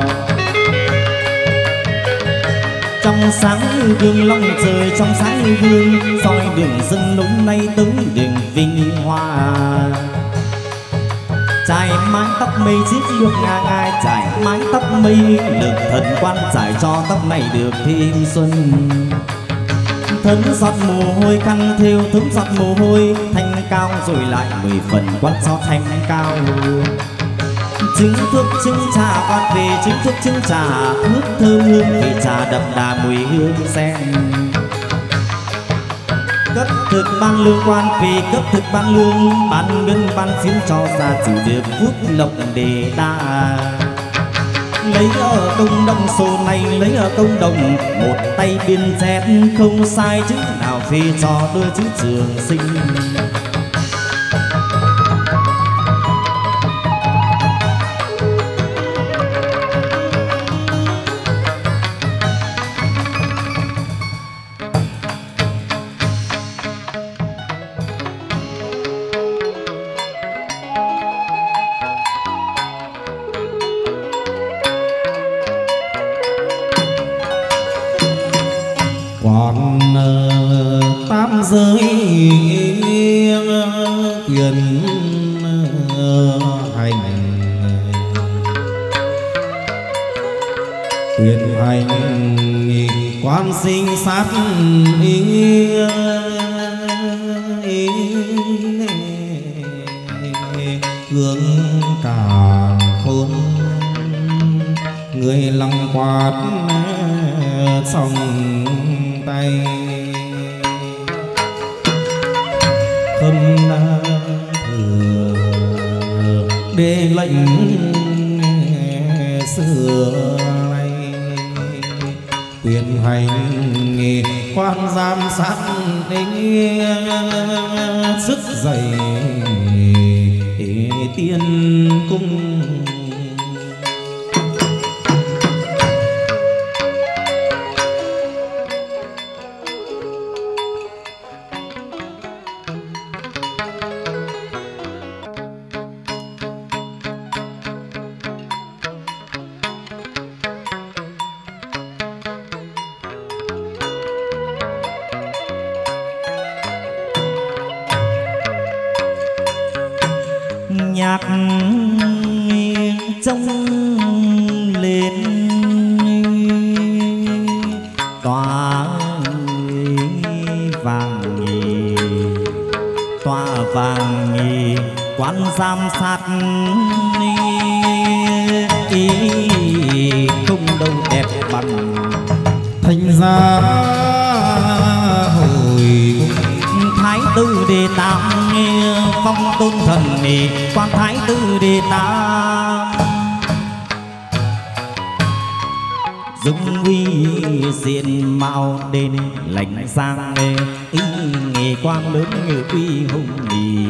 Trong sáng như gương long trời trong sáng như gương soi đường dân lũng nay tới đường vinh hoa. Trải mái tóc mây chiếc được ngà ngai trải mái tóc mây lực thần quan trải cho tóc này được thêm xuân. Thấm giọt mồ hôi khăn thêu thấm giọt mồ hôi thanh cao rồi lại 10 phần quan cho thanh cao. Trứng thuốc trứng trà quạt về trứng thuốc trứng trà nước thơm hương vị trà đậm đà mùi hương sen. cấp thực ban lương, quan vì cấp thực ban lương, ban ngân ban xiến cho gia chủ được phúc lộc đề đa. Lấy ở công đồng số này, lấy ở công đồng một tay biên chép không sai chữ nào phê cho đôi chữ trường sinh. Còn tam giới quyền hành, quyền hành quan sinh sát hướng càn khôn, người lăng quát xong tay khâm thừa để lệnh sửa này, quyền hành quan giám sát sức dày tiên cung. Nhạc trông lên tòa vàng nhì, tòa vàng nhì quan giám sát không đâu đẹp bằng thành ra hồi thái tử đề tam, phong tôn thần nì quan thái tử đề tam. Dung uy diện mạo đền lành sang ý nghề quang lớn như uy hùng nì.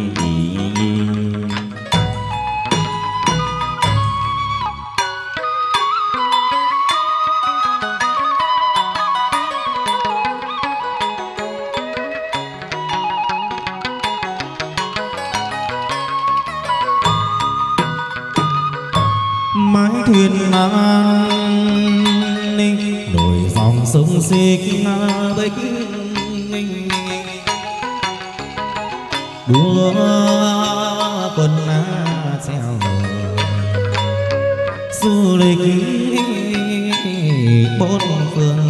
mái thuyền an ninh đổi dòng sông xích bích đua quân treo du lịch bốn phương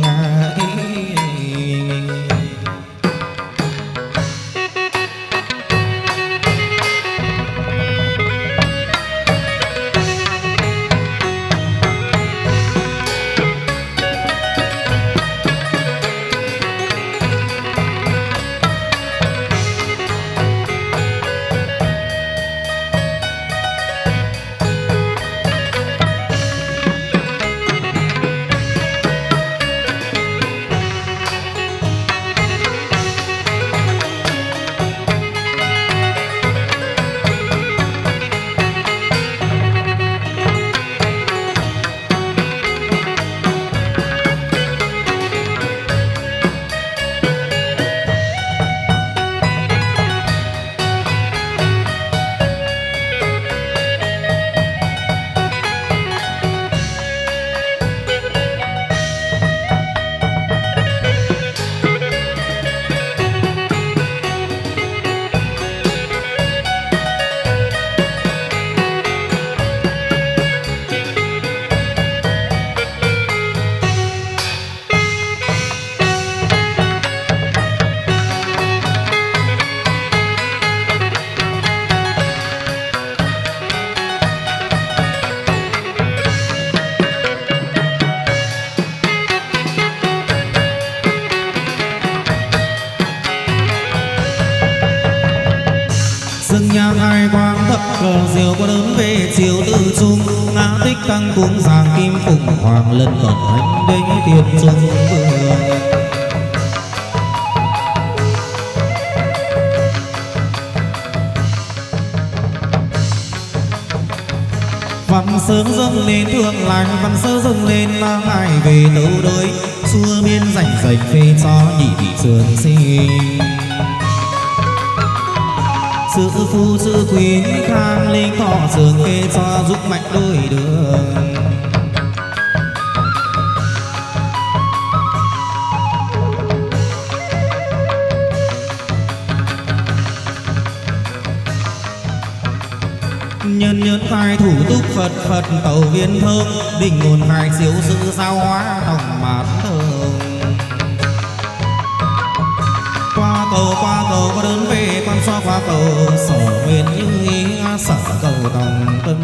nhang hai quang thập cờ diều có lớn về chiều tự trung ngã tích tăng cúng giàng kim phụng hoàng lân cận thánh đế tiền trung vương. Văn sớm dâng lên thượng lành, văn sớm dâng lên là ngài về đâu đời xua biên rảnh rạch phê cho nhị thị trường sinh. Sư phu sư quý khang linh thọ trường kê cho giúp mạnh đôi đường. Nhân nhân khai thủ túc Phật Phật tàu viên thơm đình nguồn khai siêu sự sao hóa tổng mát thơm. Qua cầu có đơn về quan so qua cầu sở nguyên như ý sở cầu đồng tâm.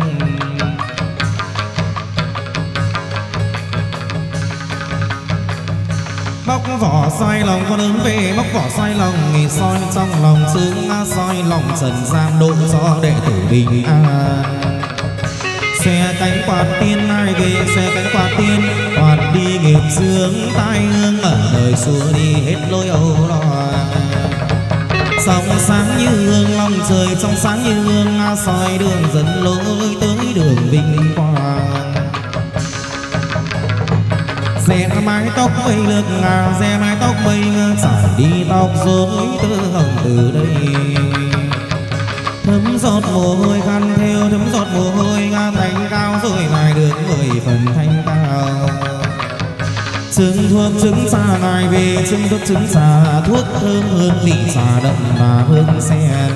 Bóc vỏ xoay lòng có đơn về bóc vỏ xoay lòng nghỉ soi trong lòng xương soi lòng trần gian độ cho đệ tử bình an. Xe cánh quạt tiên ai về xe cánh quạt tiên quạt đi nghiệp dương tai hương ở đời xua đi hết lối âu lo. Sóng sáng như hương lòng trời trong sáng như hương soi đường dẫn lối tới đường vinh quang. Xe mái tóc mây lược ngà xe mái tóc mây trải đi tóc rối tơ hồng từ đây. Thấm giọt mồ hôi khăn theo thấm giọt mồ hôi ngã thành cao rồi lại được 10 phần thanh cao. Trứng thuốc trứng xà ngài về trứng thuốc trứng xà thuốc thơm hơn vị xà đậm và hương sen.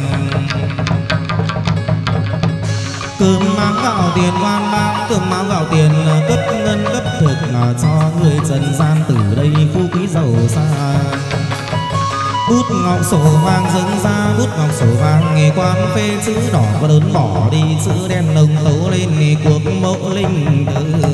Cơm áo gạo tiền quan bác cơm áo gạo tiền cấp ngân cấp thực cho người trần gian từ đây phú quý giàu sang. Bút ngọc sổ vàng dâng ra bút ngọc sổ vàng nghề quan phê chữ đỏ có lớn bỏ đi chữ đen nồng tấu lên nghề cuộc mẫu linh tử.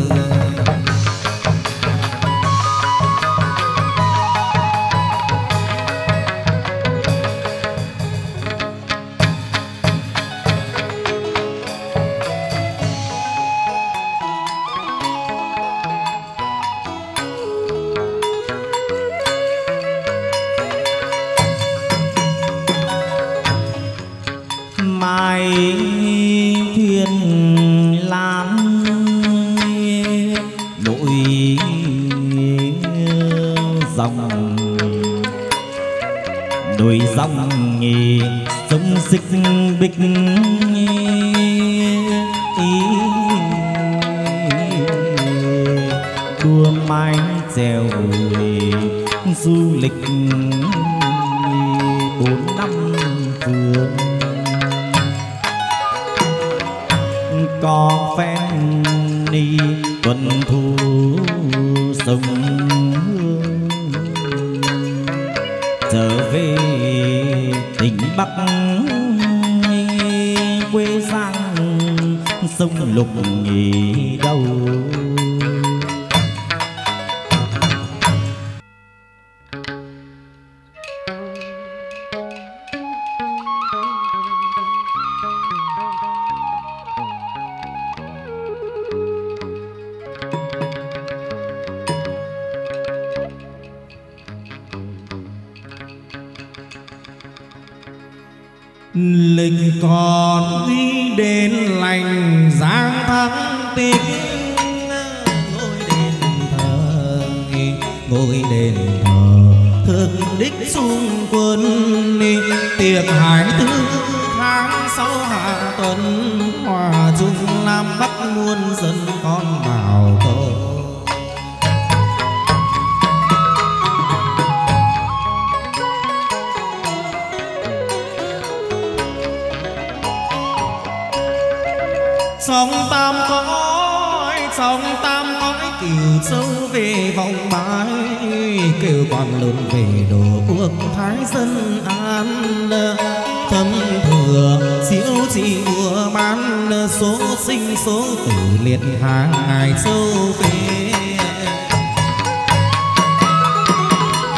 đua mái chèo du lịch 4 năm phương có phen đi tuần thu sông Hương trở về tỉnh Bắc quê Giang sông Lục nghỉ đâu. Lịch còn ghi đến lành giang thắng tích ngôi đền thờ thực đích xung quân tiệc 24 tháng 6 hạ tuần hòa chung Nam Bắc muôn dân con vào cầu. Sông Tam cõi Cửu Châu về vòng bãi kêu quan lớn về đồ quốc thái dân an thâm thừa chiếu chỉ mùa bán số sinh số tử liệt hàng ngày châu về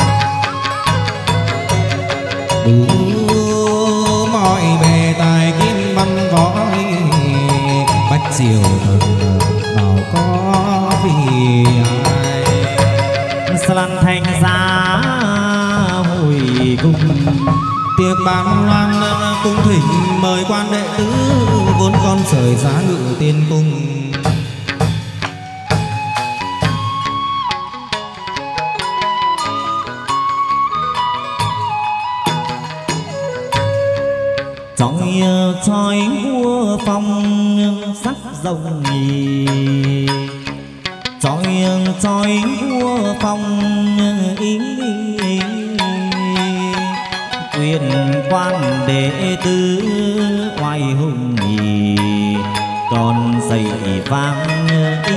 đủ mọi bề tài kia triều thần nào có vì ai. Săn thanh giá hồi cung Tiệc bàn loan cung thỉnh mời quan đệ tử vốn con sởi giá ngự tiên cung. Chói vua phong sắc rồng nhì, chói vua phong ý quyền quan đệ tử oai hùng nhì, còn dày vang ý.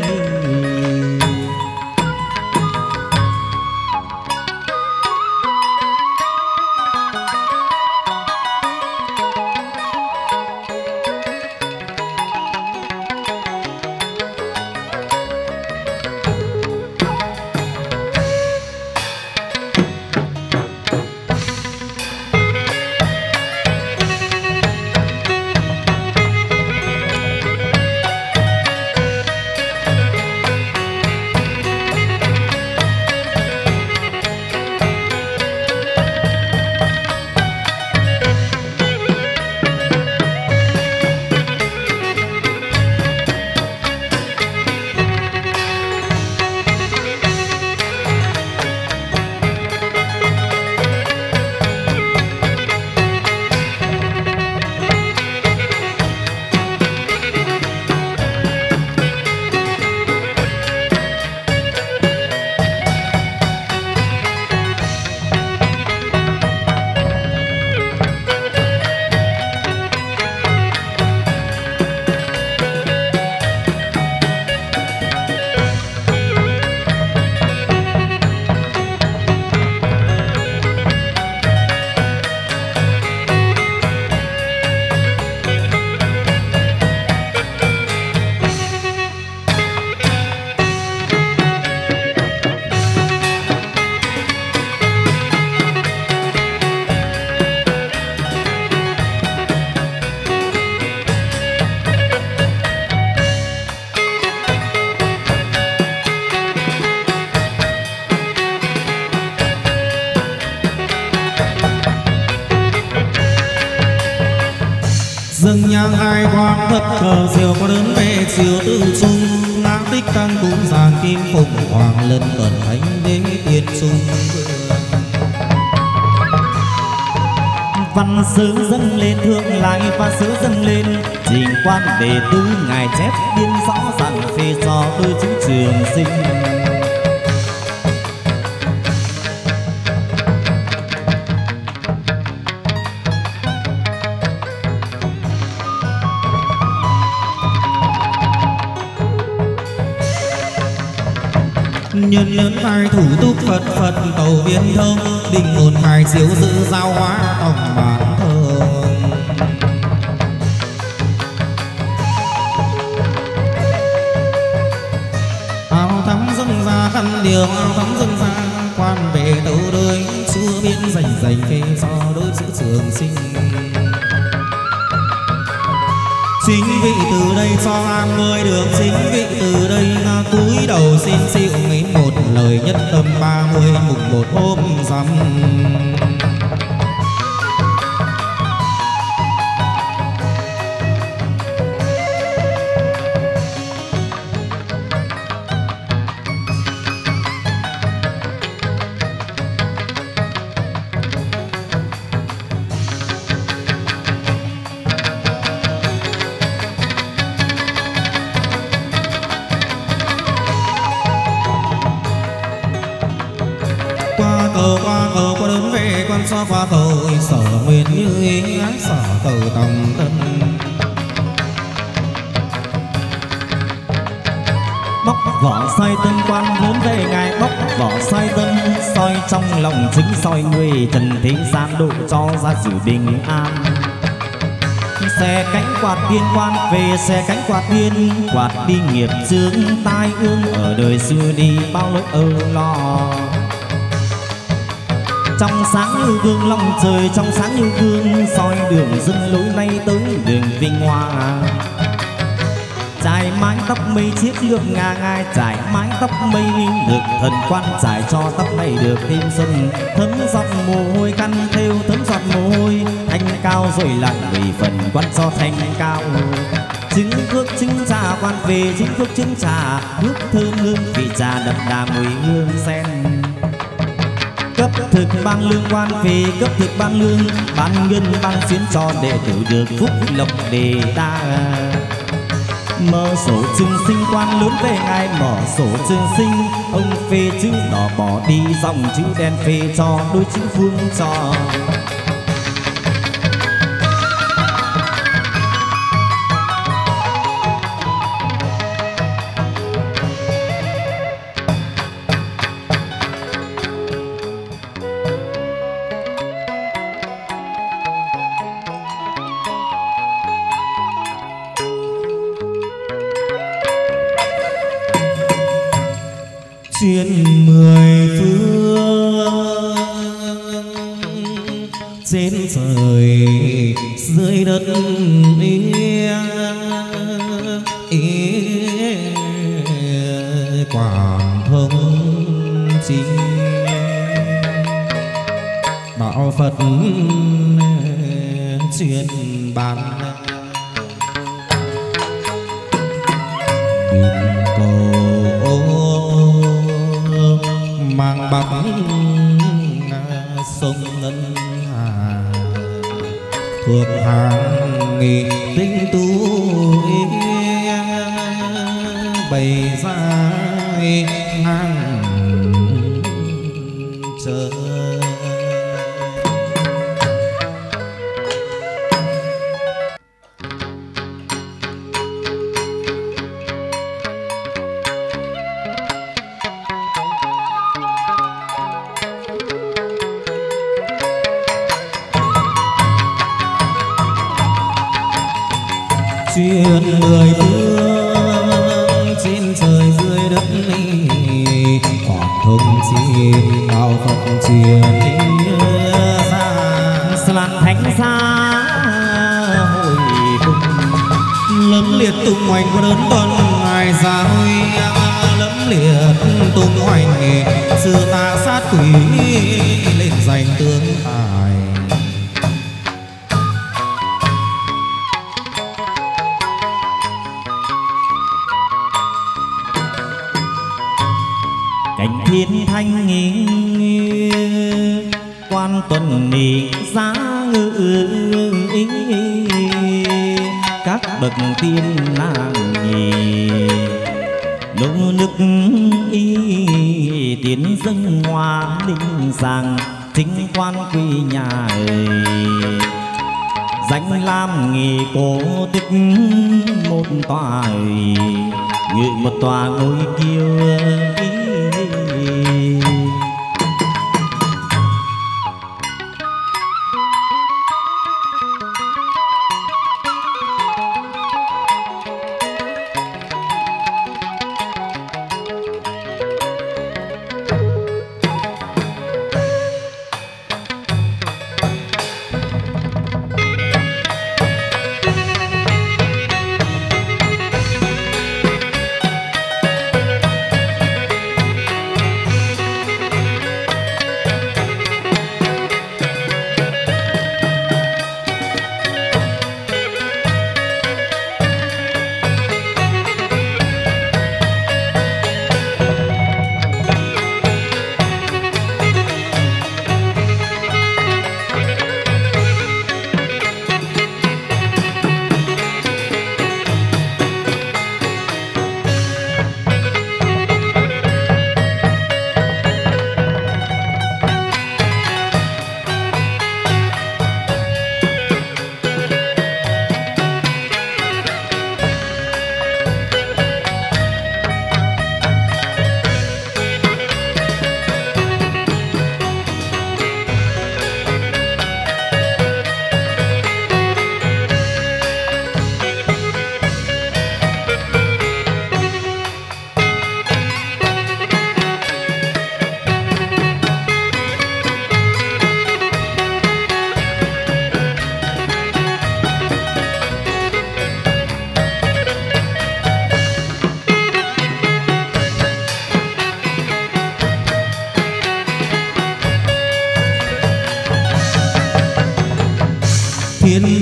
dâng nhang hai quan thất cờ diều có đến về chiều tư trung ngã tích tăng cúng giàn kim phụng hoàng lân cẩn thánh đế tiên trung. Văn sứ dâng lên thương lại và sứ dâng lên trình quan đệ tử ngài chép biên rõ ràng phê cho đôi chứng trường sinh. Nhân nhân hai thủ túc Phật Phật tàu viên thông đình hồn hai chiếu giữ giao hóa tổng bản thường. Áo thắm dâng ra khăn điều áo thắm dâng ra quan về tấu đôi chưa biết dành dành phê do đôi chữ trường sinh. Chính vị từ đây cho an ngôi được chính vị từ đây cúi đầu xin chịu nghĩ một lời nhất tâm 30 mùng 1 hôm rằm. Qua cầu có đến về con so qua cầu sở nguyên như ý ái sở cầu tòng tân. Bóc vỏ soi tân quan vốn về ngài bóc vỏ soi tân soi trong lòng chính soi người trần thế gian độ cho ra sự bình an. Xe cánh quạt tiên quan về xe cánh quạt tiên quạt đi nghiệp chướng tai ương ở đời xưa đi bao nỗi âu lo. Trong sáng như gương lòng trời trong sáng như gương soi đường dân lối nay tới đường vinh hoa. trải mái tóc mây chiếc ngược ngà ngai trải mái tóc mây được thần quan trải cho tóc này được thêm xuân thấm giọt mồ hôi căn theo thấm giọt mồ hôi thanh cao rồi lại vì phần quan cho thanh cao trứng phước trứng trà quan về trứng phước trứng trà nước thơm hương vị trà đậm đà mùi hương sen cấp thực ban lương quan về cấp thực ban lương ban ngân ban xuyến cho đệ tử được phúc lộc đề đa mở sổ trường sinh quan lớn về ngài mở sổ trường sinh ông phê chữ đỏ bỏ đi dòng chữ đen phê cho đôi chữ phương cho trên mười phương trên trời dưới đất quảng thông chi đạo Phật chuyên ban bình cầu mang bắc sông ngân hà thuộc hàng nghị tinh tú bày ra ngang trời chuyện mười phương trên trời dưới đất quảng thông chi đạo Phật truyền ra lan thánh xa hồi cùng lấm liệt tung hoành có đớn tuần ngài ra huy lấm liệt tung hoành sư ta sát quỷ lên danh tướng tài cảnh thiên thanh nghi quan tuần nị giá ngự các bậc tiên nàng nhì nô nức y tiến dâng hoa linh sàng chính quan quy nhà danh lam nghề cổ tích một tòa ngự một tòa ngôi kiêu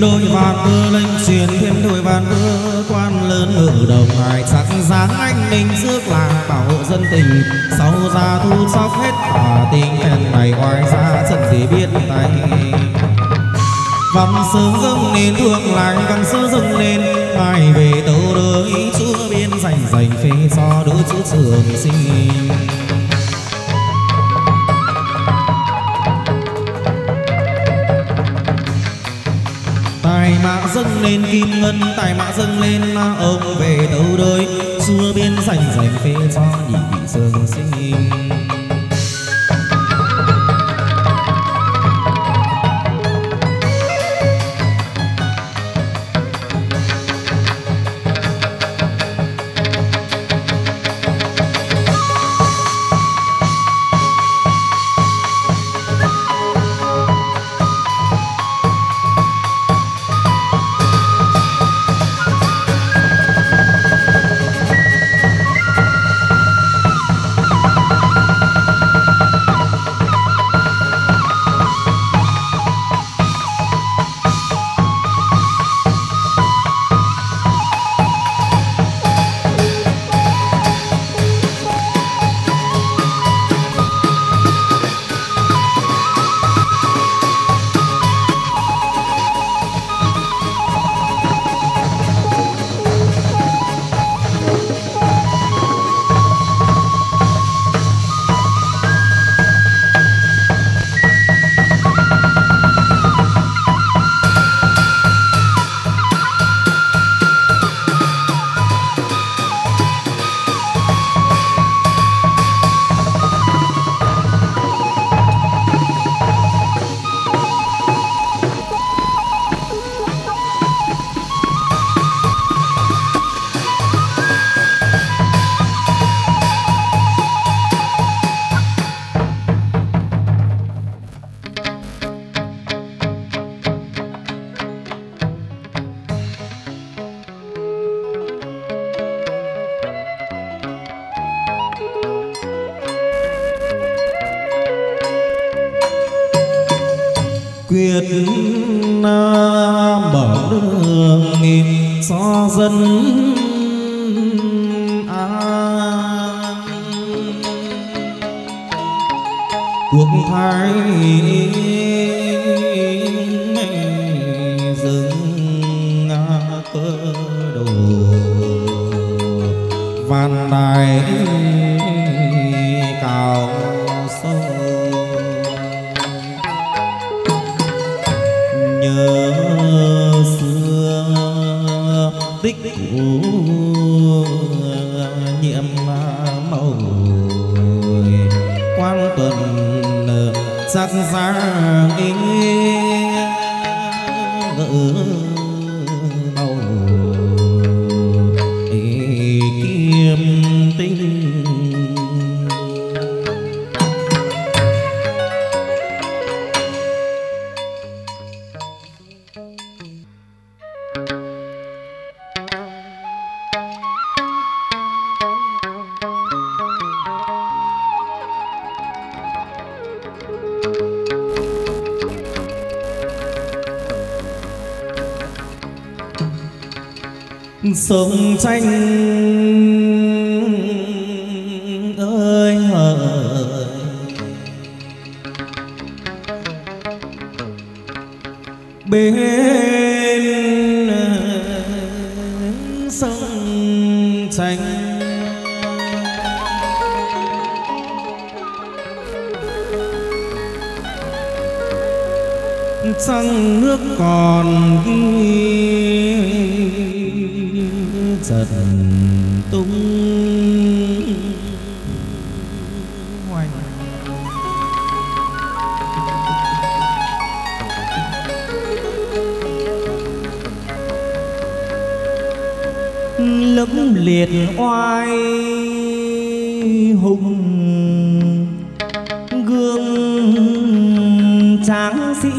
đôi vạn vơ lệnh truyền thiên đôi vạn vơ quan lớn ngự đồng ngài sắc dáng anh ninh rước làng bảo hộ dân tình sau ra thu sóc hết tả tình khen này ngoài ra chân gì biết tay văn sứ dâng lên thương lại văn sứ dâng lên ai về tâu đới chúa biên dành dành phê so đối chữ trường sinh tài mã dâng lên kim ngân tài mã dâng lên ông về đâu đời xưa biên dành dành phê cho nhị vị dương sinh quyết mở đường cho dân an quốc thái dừng cơ đồ văn đài cao sâu nhớ xưa tích cũ nhiệm màu quan tuần sắc giá ngỡ màu kiếm tinh sông tranh ơi hỡi bên sông tranh trăng nước còn ghi giật tung hoành lẫm liệt oai hùng gương tráng sĩ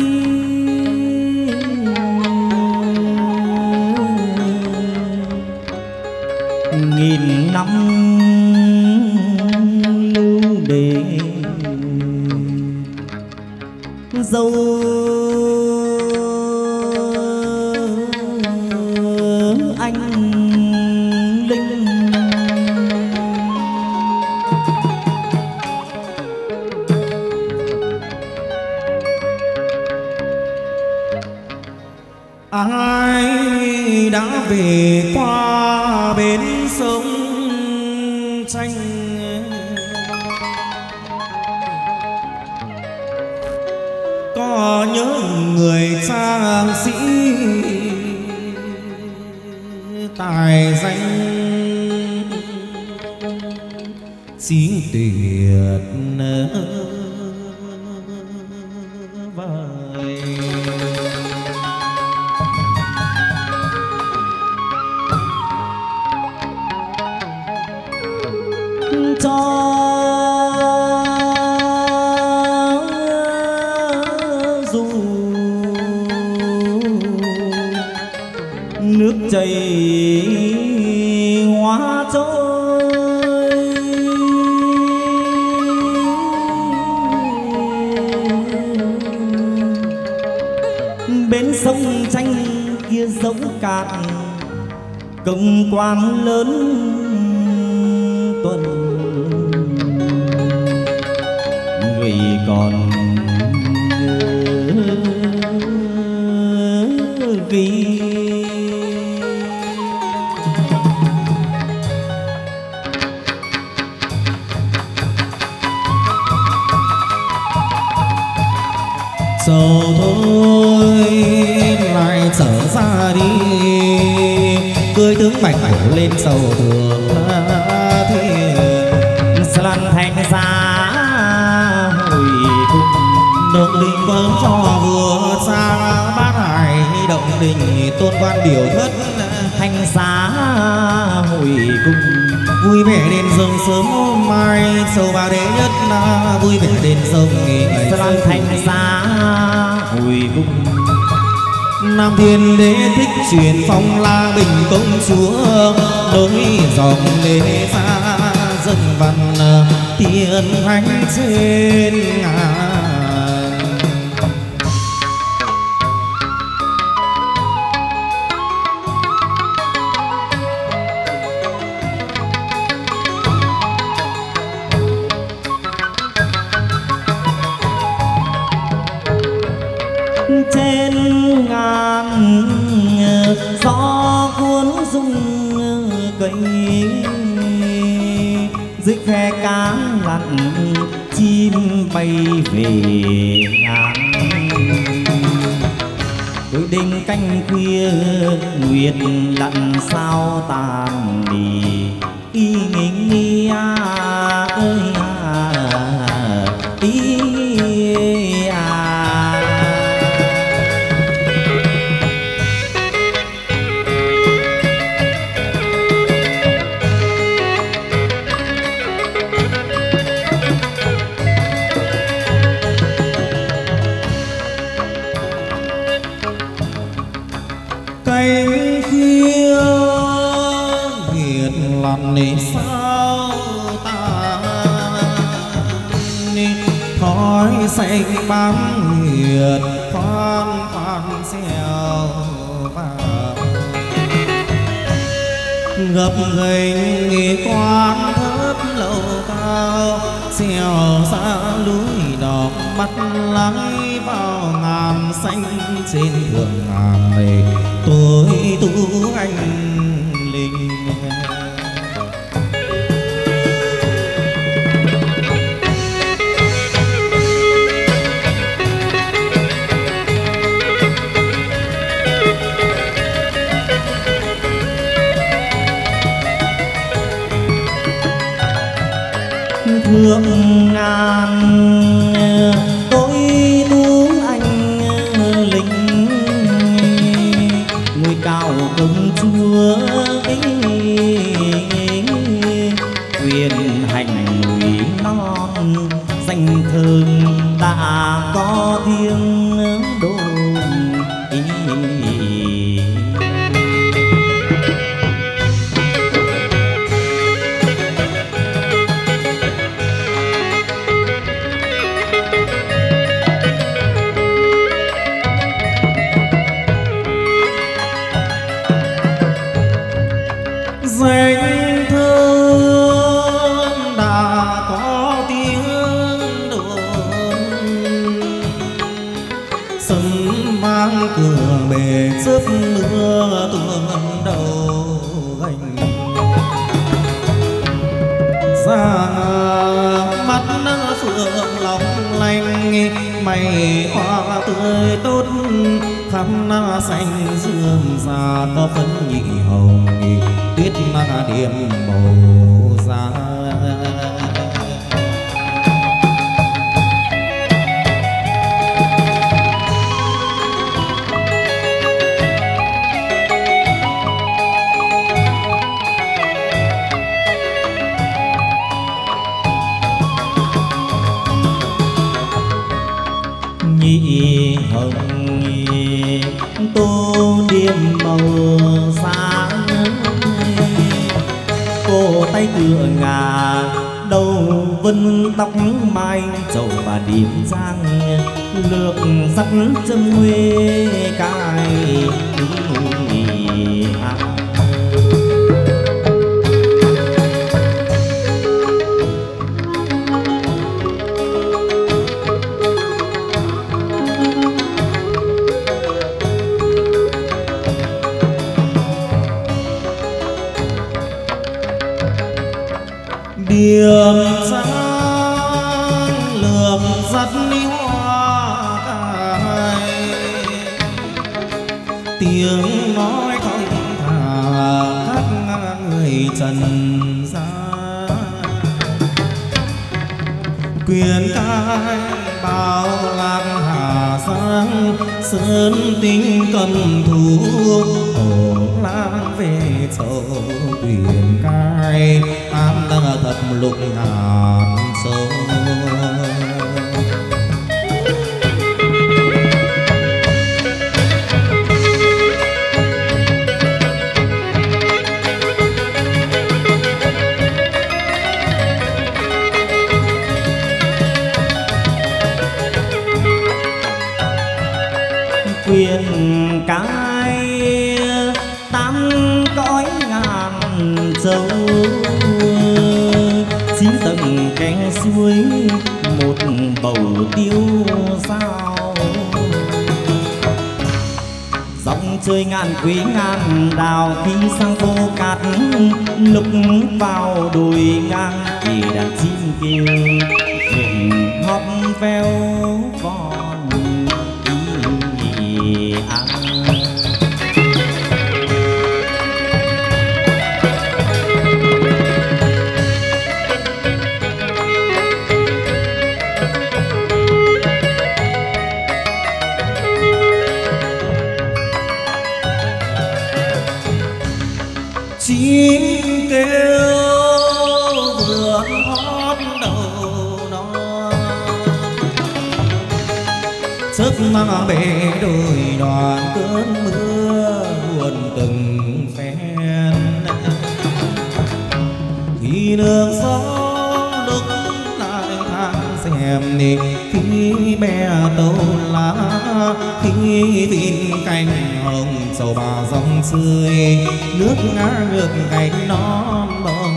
nghìn năm lưu đề dấu anh linh. Ai đã về qua bến sông Tranh, có nhớ người trang sĩ tài danh chí tuyệt vời. Cho dù nước chảy hóa trôi, bến sông Tranh kia dẫu cạn công quan lớn tuần, người còn ghi. Sầu thôi lại trở ra đi, cưới tướng bạch hổ lên sầu thượng thiên. Lần thành giá hồi cung, Động đình cơm cho vừa sang bát hải, động đình tôn quan điều thất. thành giá hồi cung, Vui vẻ đền rồng sớm hôm mai, sầu bà đế nhất là vui vẻ đền rồng ngày lần thành giá hồi cung. Nam Thiên Đế thích truyền phong La Bình công chúa, nối dòng đế xa dân văn tiên thánh trên ngàn. Trên ngàn gió cuốn rung cây, dưới khe cá lặn chim bay về ngàn. Đôi đêm canh khuya nguyệt lặn sao tàn đi, y nghỉ ơi y cánh kia biệt lặn đi sao ta, khói xanh bám huyệt khoan khoan xeo vào, gập ghềnh nghề quan thớt lầu cao, xeo xa núi đỏ mắt lắng vào ngàn xanh trên thượng ngàn này tôi tú anh linh. thượng ngàn tôi tú anh linh, ngôi cao công chúa quyền hành núi non, danh thơm đã có tiếng đồn ý. danh thơm đã có tiếng đồn sân mang cửa bể giấc mưa tuôn đầu gành ra mắt phượng long lanh mày hoa tươi tốt khắp xanh dương già có phấn nhị hồng tuyết điểm màu da nhị hồng tô điểm màu sáng cô tay cửa ngà đầu vân tóc mai trầu và điểm giang lược sắc chân huê cài điểm sáng lược dắt đi hoa cài tiếng nói thông thả các người trần gian quyền cai bao lạc hà giang sơn tinh cầm thú hổ lang về châu quyền cai an thật lục ngàn sâu quyền cái tám cõi ngàn châu chín tầng khe suối một bầu tiêu sao dòng chơi ngàn quý ngàn đào khi sang vô cát lục vào đồi ngang thì đàn chim kêu rừng hót veo con ý ăn chim kêu vượt hót đầu non sức mang bể đôi đoàn cơn mưa buồn từng phen khi đường gió lúc lại tháng xem đi khi bè tàu lá khi vin cành hồng sầu bà dòng tươi nước ngã ngược cành non bông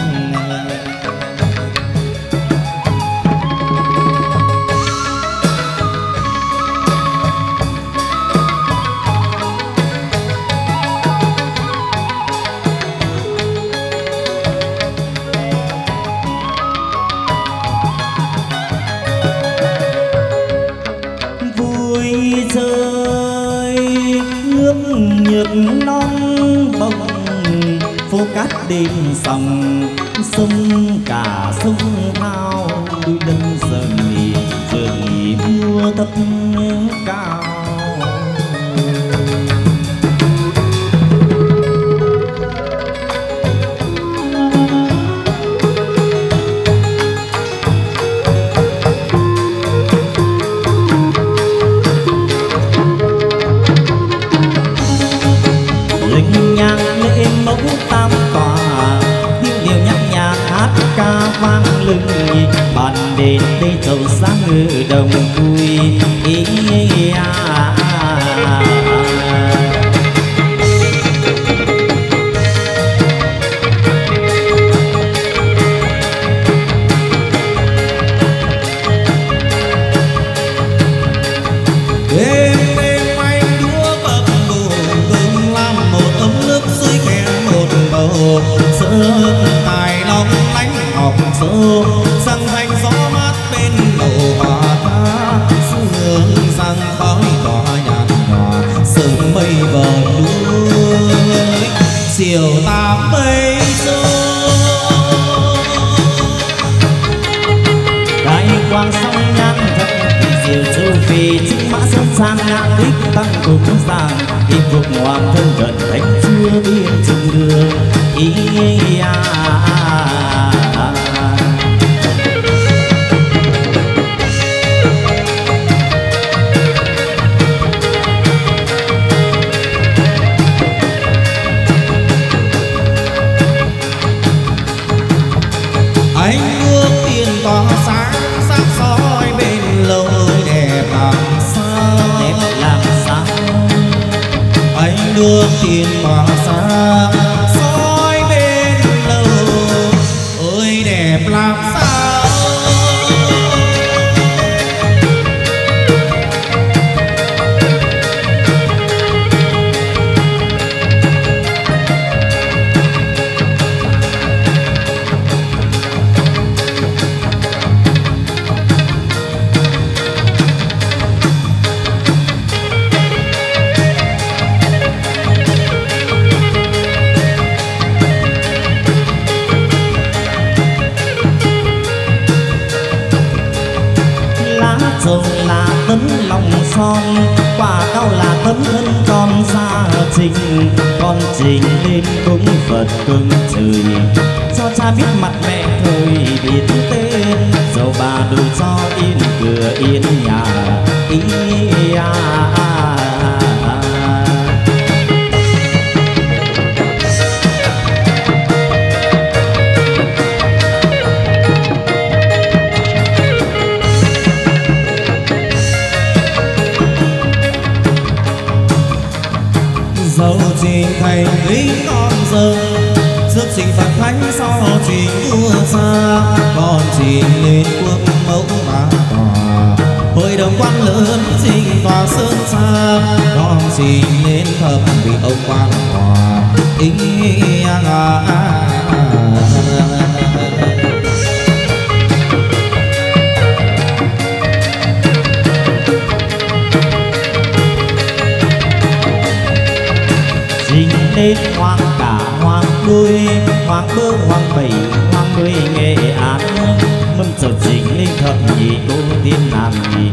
nhược non bông phố cát đêm sòng sông cả sông thao đôi lưng giờ nghỉ mưa thấp cao tam tòa tiếng điệu nhạc nhạc hát ca vang lưng bàn đền đây trầu sáng ngự đồng vui sâu răng thanh gió mát bên lầu hòa tha sương răng khói tỏa nhạt nhòa sương mây bờ núi chiều tà mây đại quang sông nhan thật diệu châu phi chính mã sơn sang ngã đích tăng cùng sang y phục hoàng thân cận thánh chưa biên chung đường ý anh bước tiền tỏa sáng sắc soi bên lầu đẹp làm sao anh đưa tiền tỏa sáng soi bên lầu ơi đẹp làm sao dầu là tấm lòng son quả đau là tấm thân con gia trình con trình lên cúng Phật cưng trời cho cha biết mặt mẹ thôi biết tên dầu bà đủ cho yên cửa yên nhà ý dẫu chỉ thành lính con rơi rước trình Phật thánh sau trình vua xa con trình lên quốc mẫu ba tòa hội đồng quan lớn trình tòa sơn xa con trình lên thập vị ông quan hòa ý lên hoàng cả hoàng đuôi hoàng bơ hoàng bảy hoàng đuôi Nghệ An mâm trầu trình lên thập nhị cô tiên nam nhị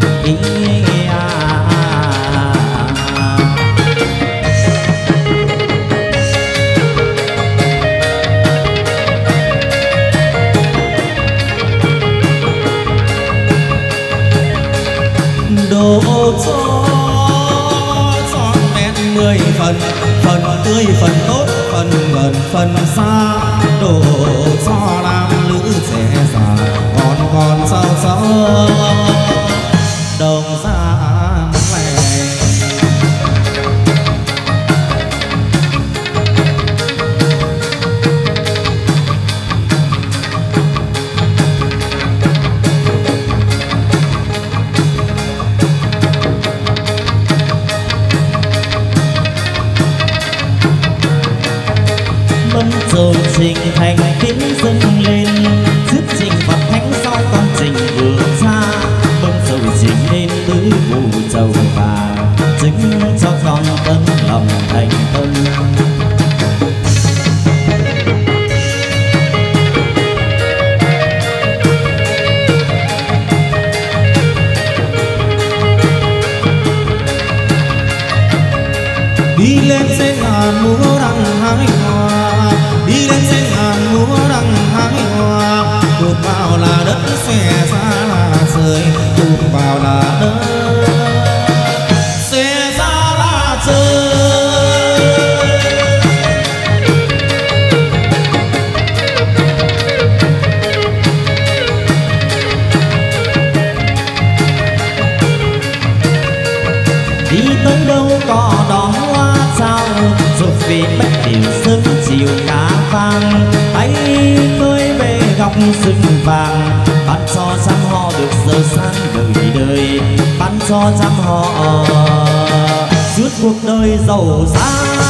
đồ cho trọn vẹn 10 phần phần tươi phần tốt phần gần phần xa đổ cho nam nữ trẻ già còn sao sao đồng ra lẻ dầu trình thành tiếng dâng lên rước trình Phật thánh sau con trình vừa xa bông dầu trình lên tứ vụ dầu và chứng cho con tấm lòng thành tâm đi lên trên ngàn múa đăng hái hoa đi lên trên ngàn múa đăng hái hoa tụt vào là đất xòe ra là trời tụt vào là đất xòe ra là trời đi tới đâu có đón hoa sao dục vì bách điều sớm chiều cá vàng tay tôi về góc rừng vàng ban cho trăm họ được giàu sang đời đời ban cho trăm họ suốt cuộc đời giàu sang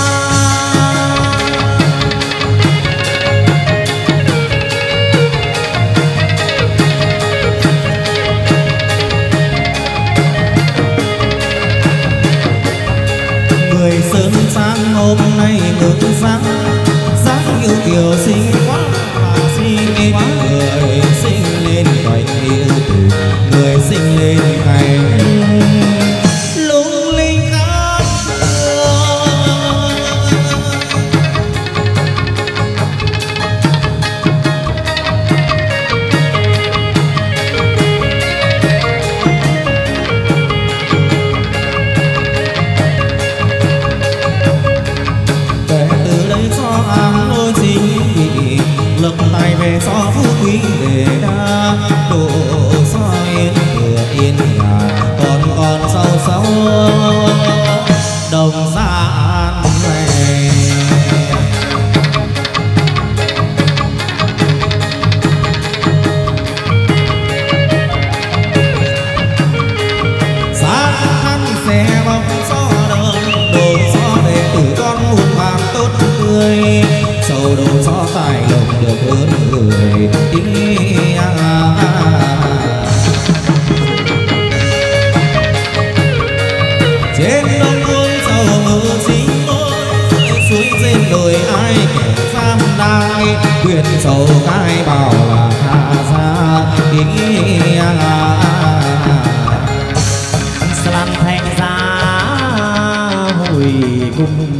hôm nay ngược sáng dáng như kiều xinh quá mà xinh lên người xinh lên cảnh yêu từ người xinh lên cảnh lung linh khác lực tài về so phú quý để đa độ so yên thừa yên nhà còn sâu sâu đồng gian về giá khăn xe bóng gió đơn đồ gió để tử con muôn vàng tốt tươi sầu đồ gió tài lộc được hơn người trên đông vương sầu mưa xinh môi suối trên đồi ai kẻ giam đai quyền sầu cái bảo là hạ ra làm thành ra hồi cung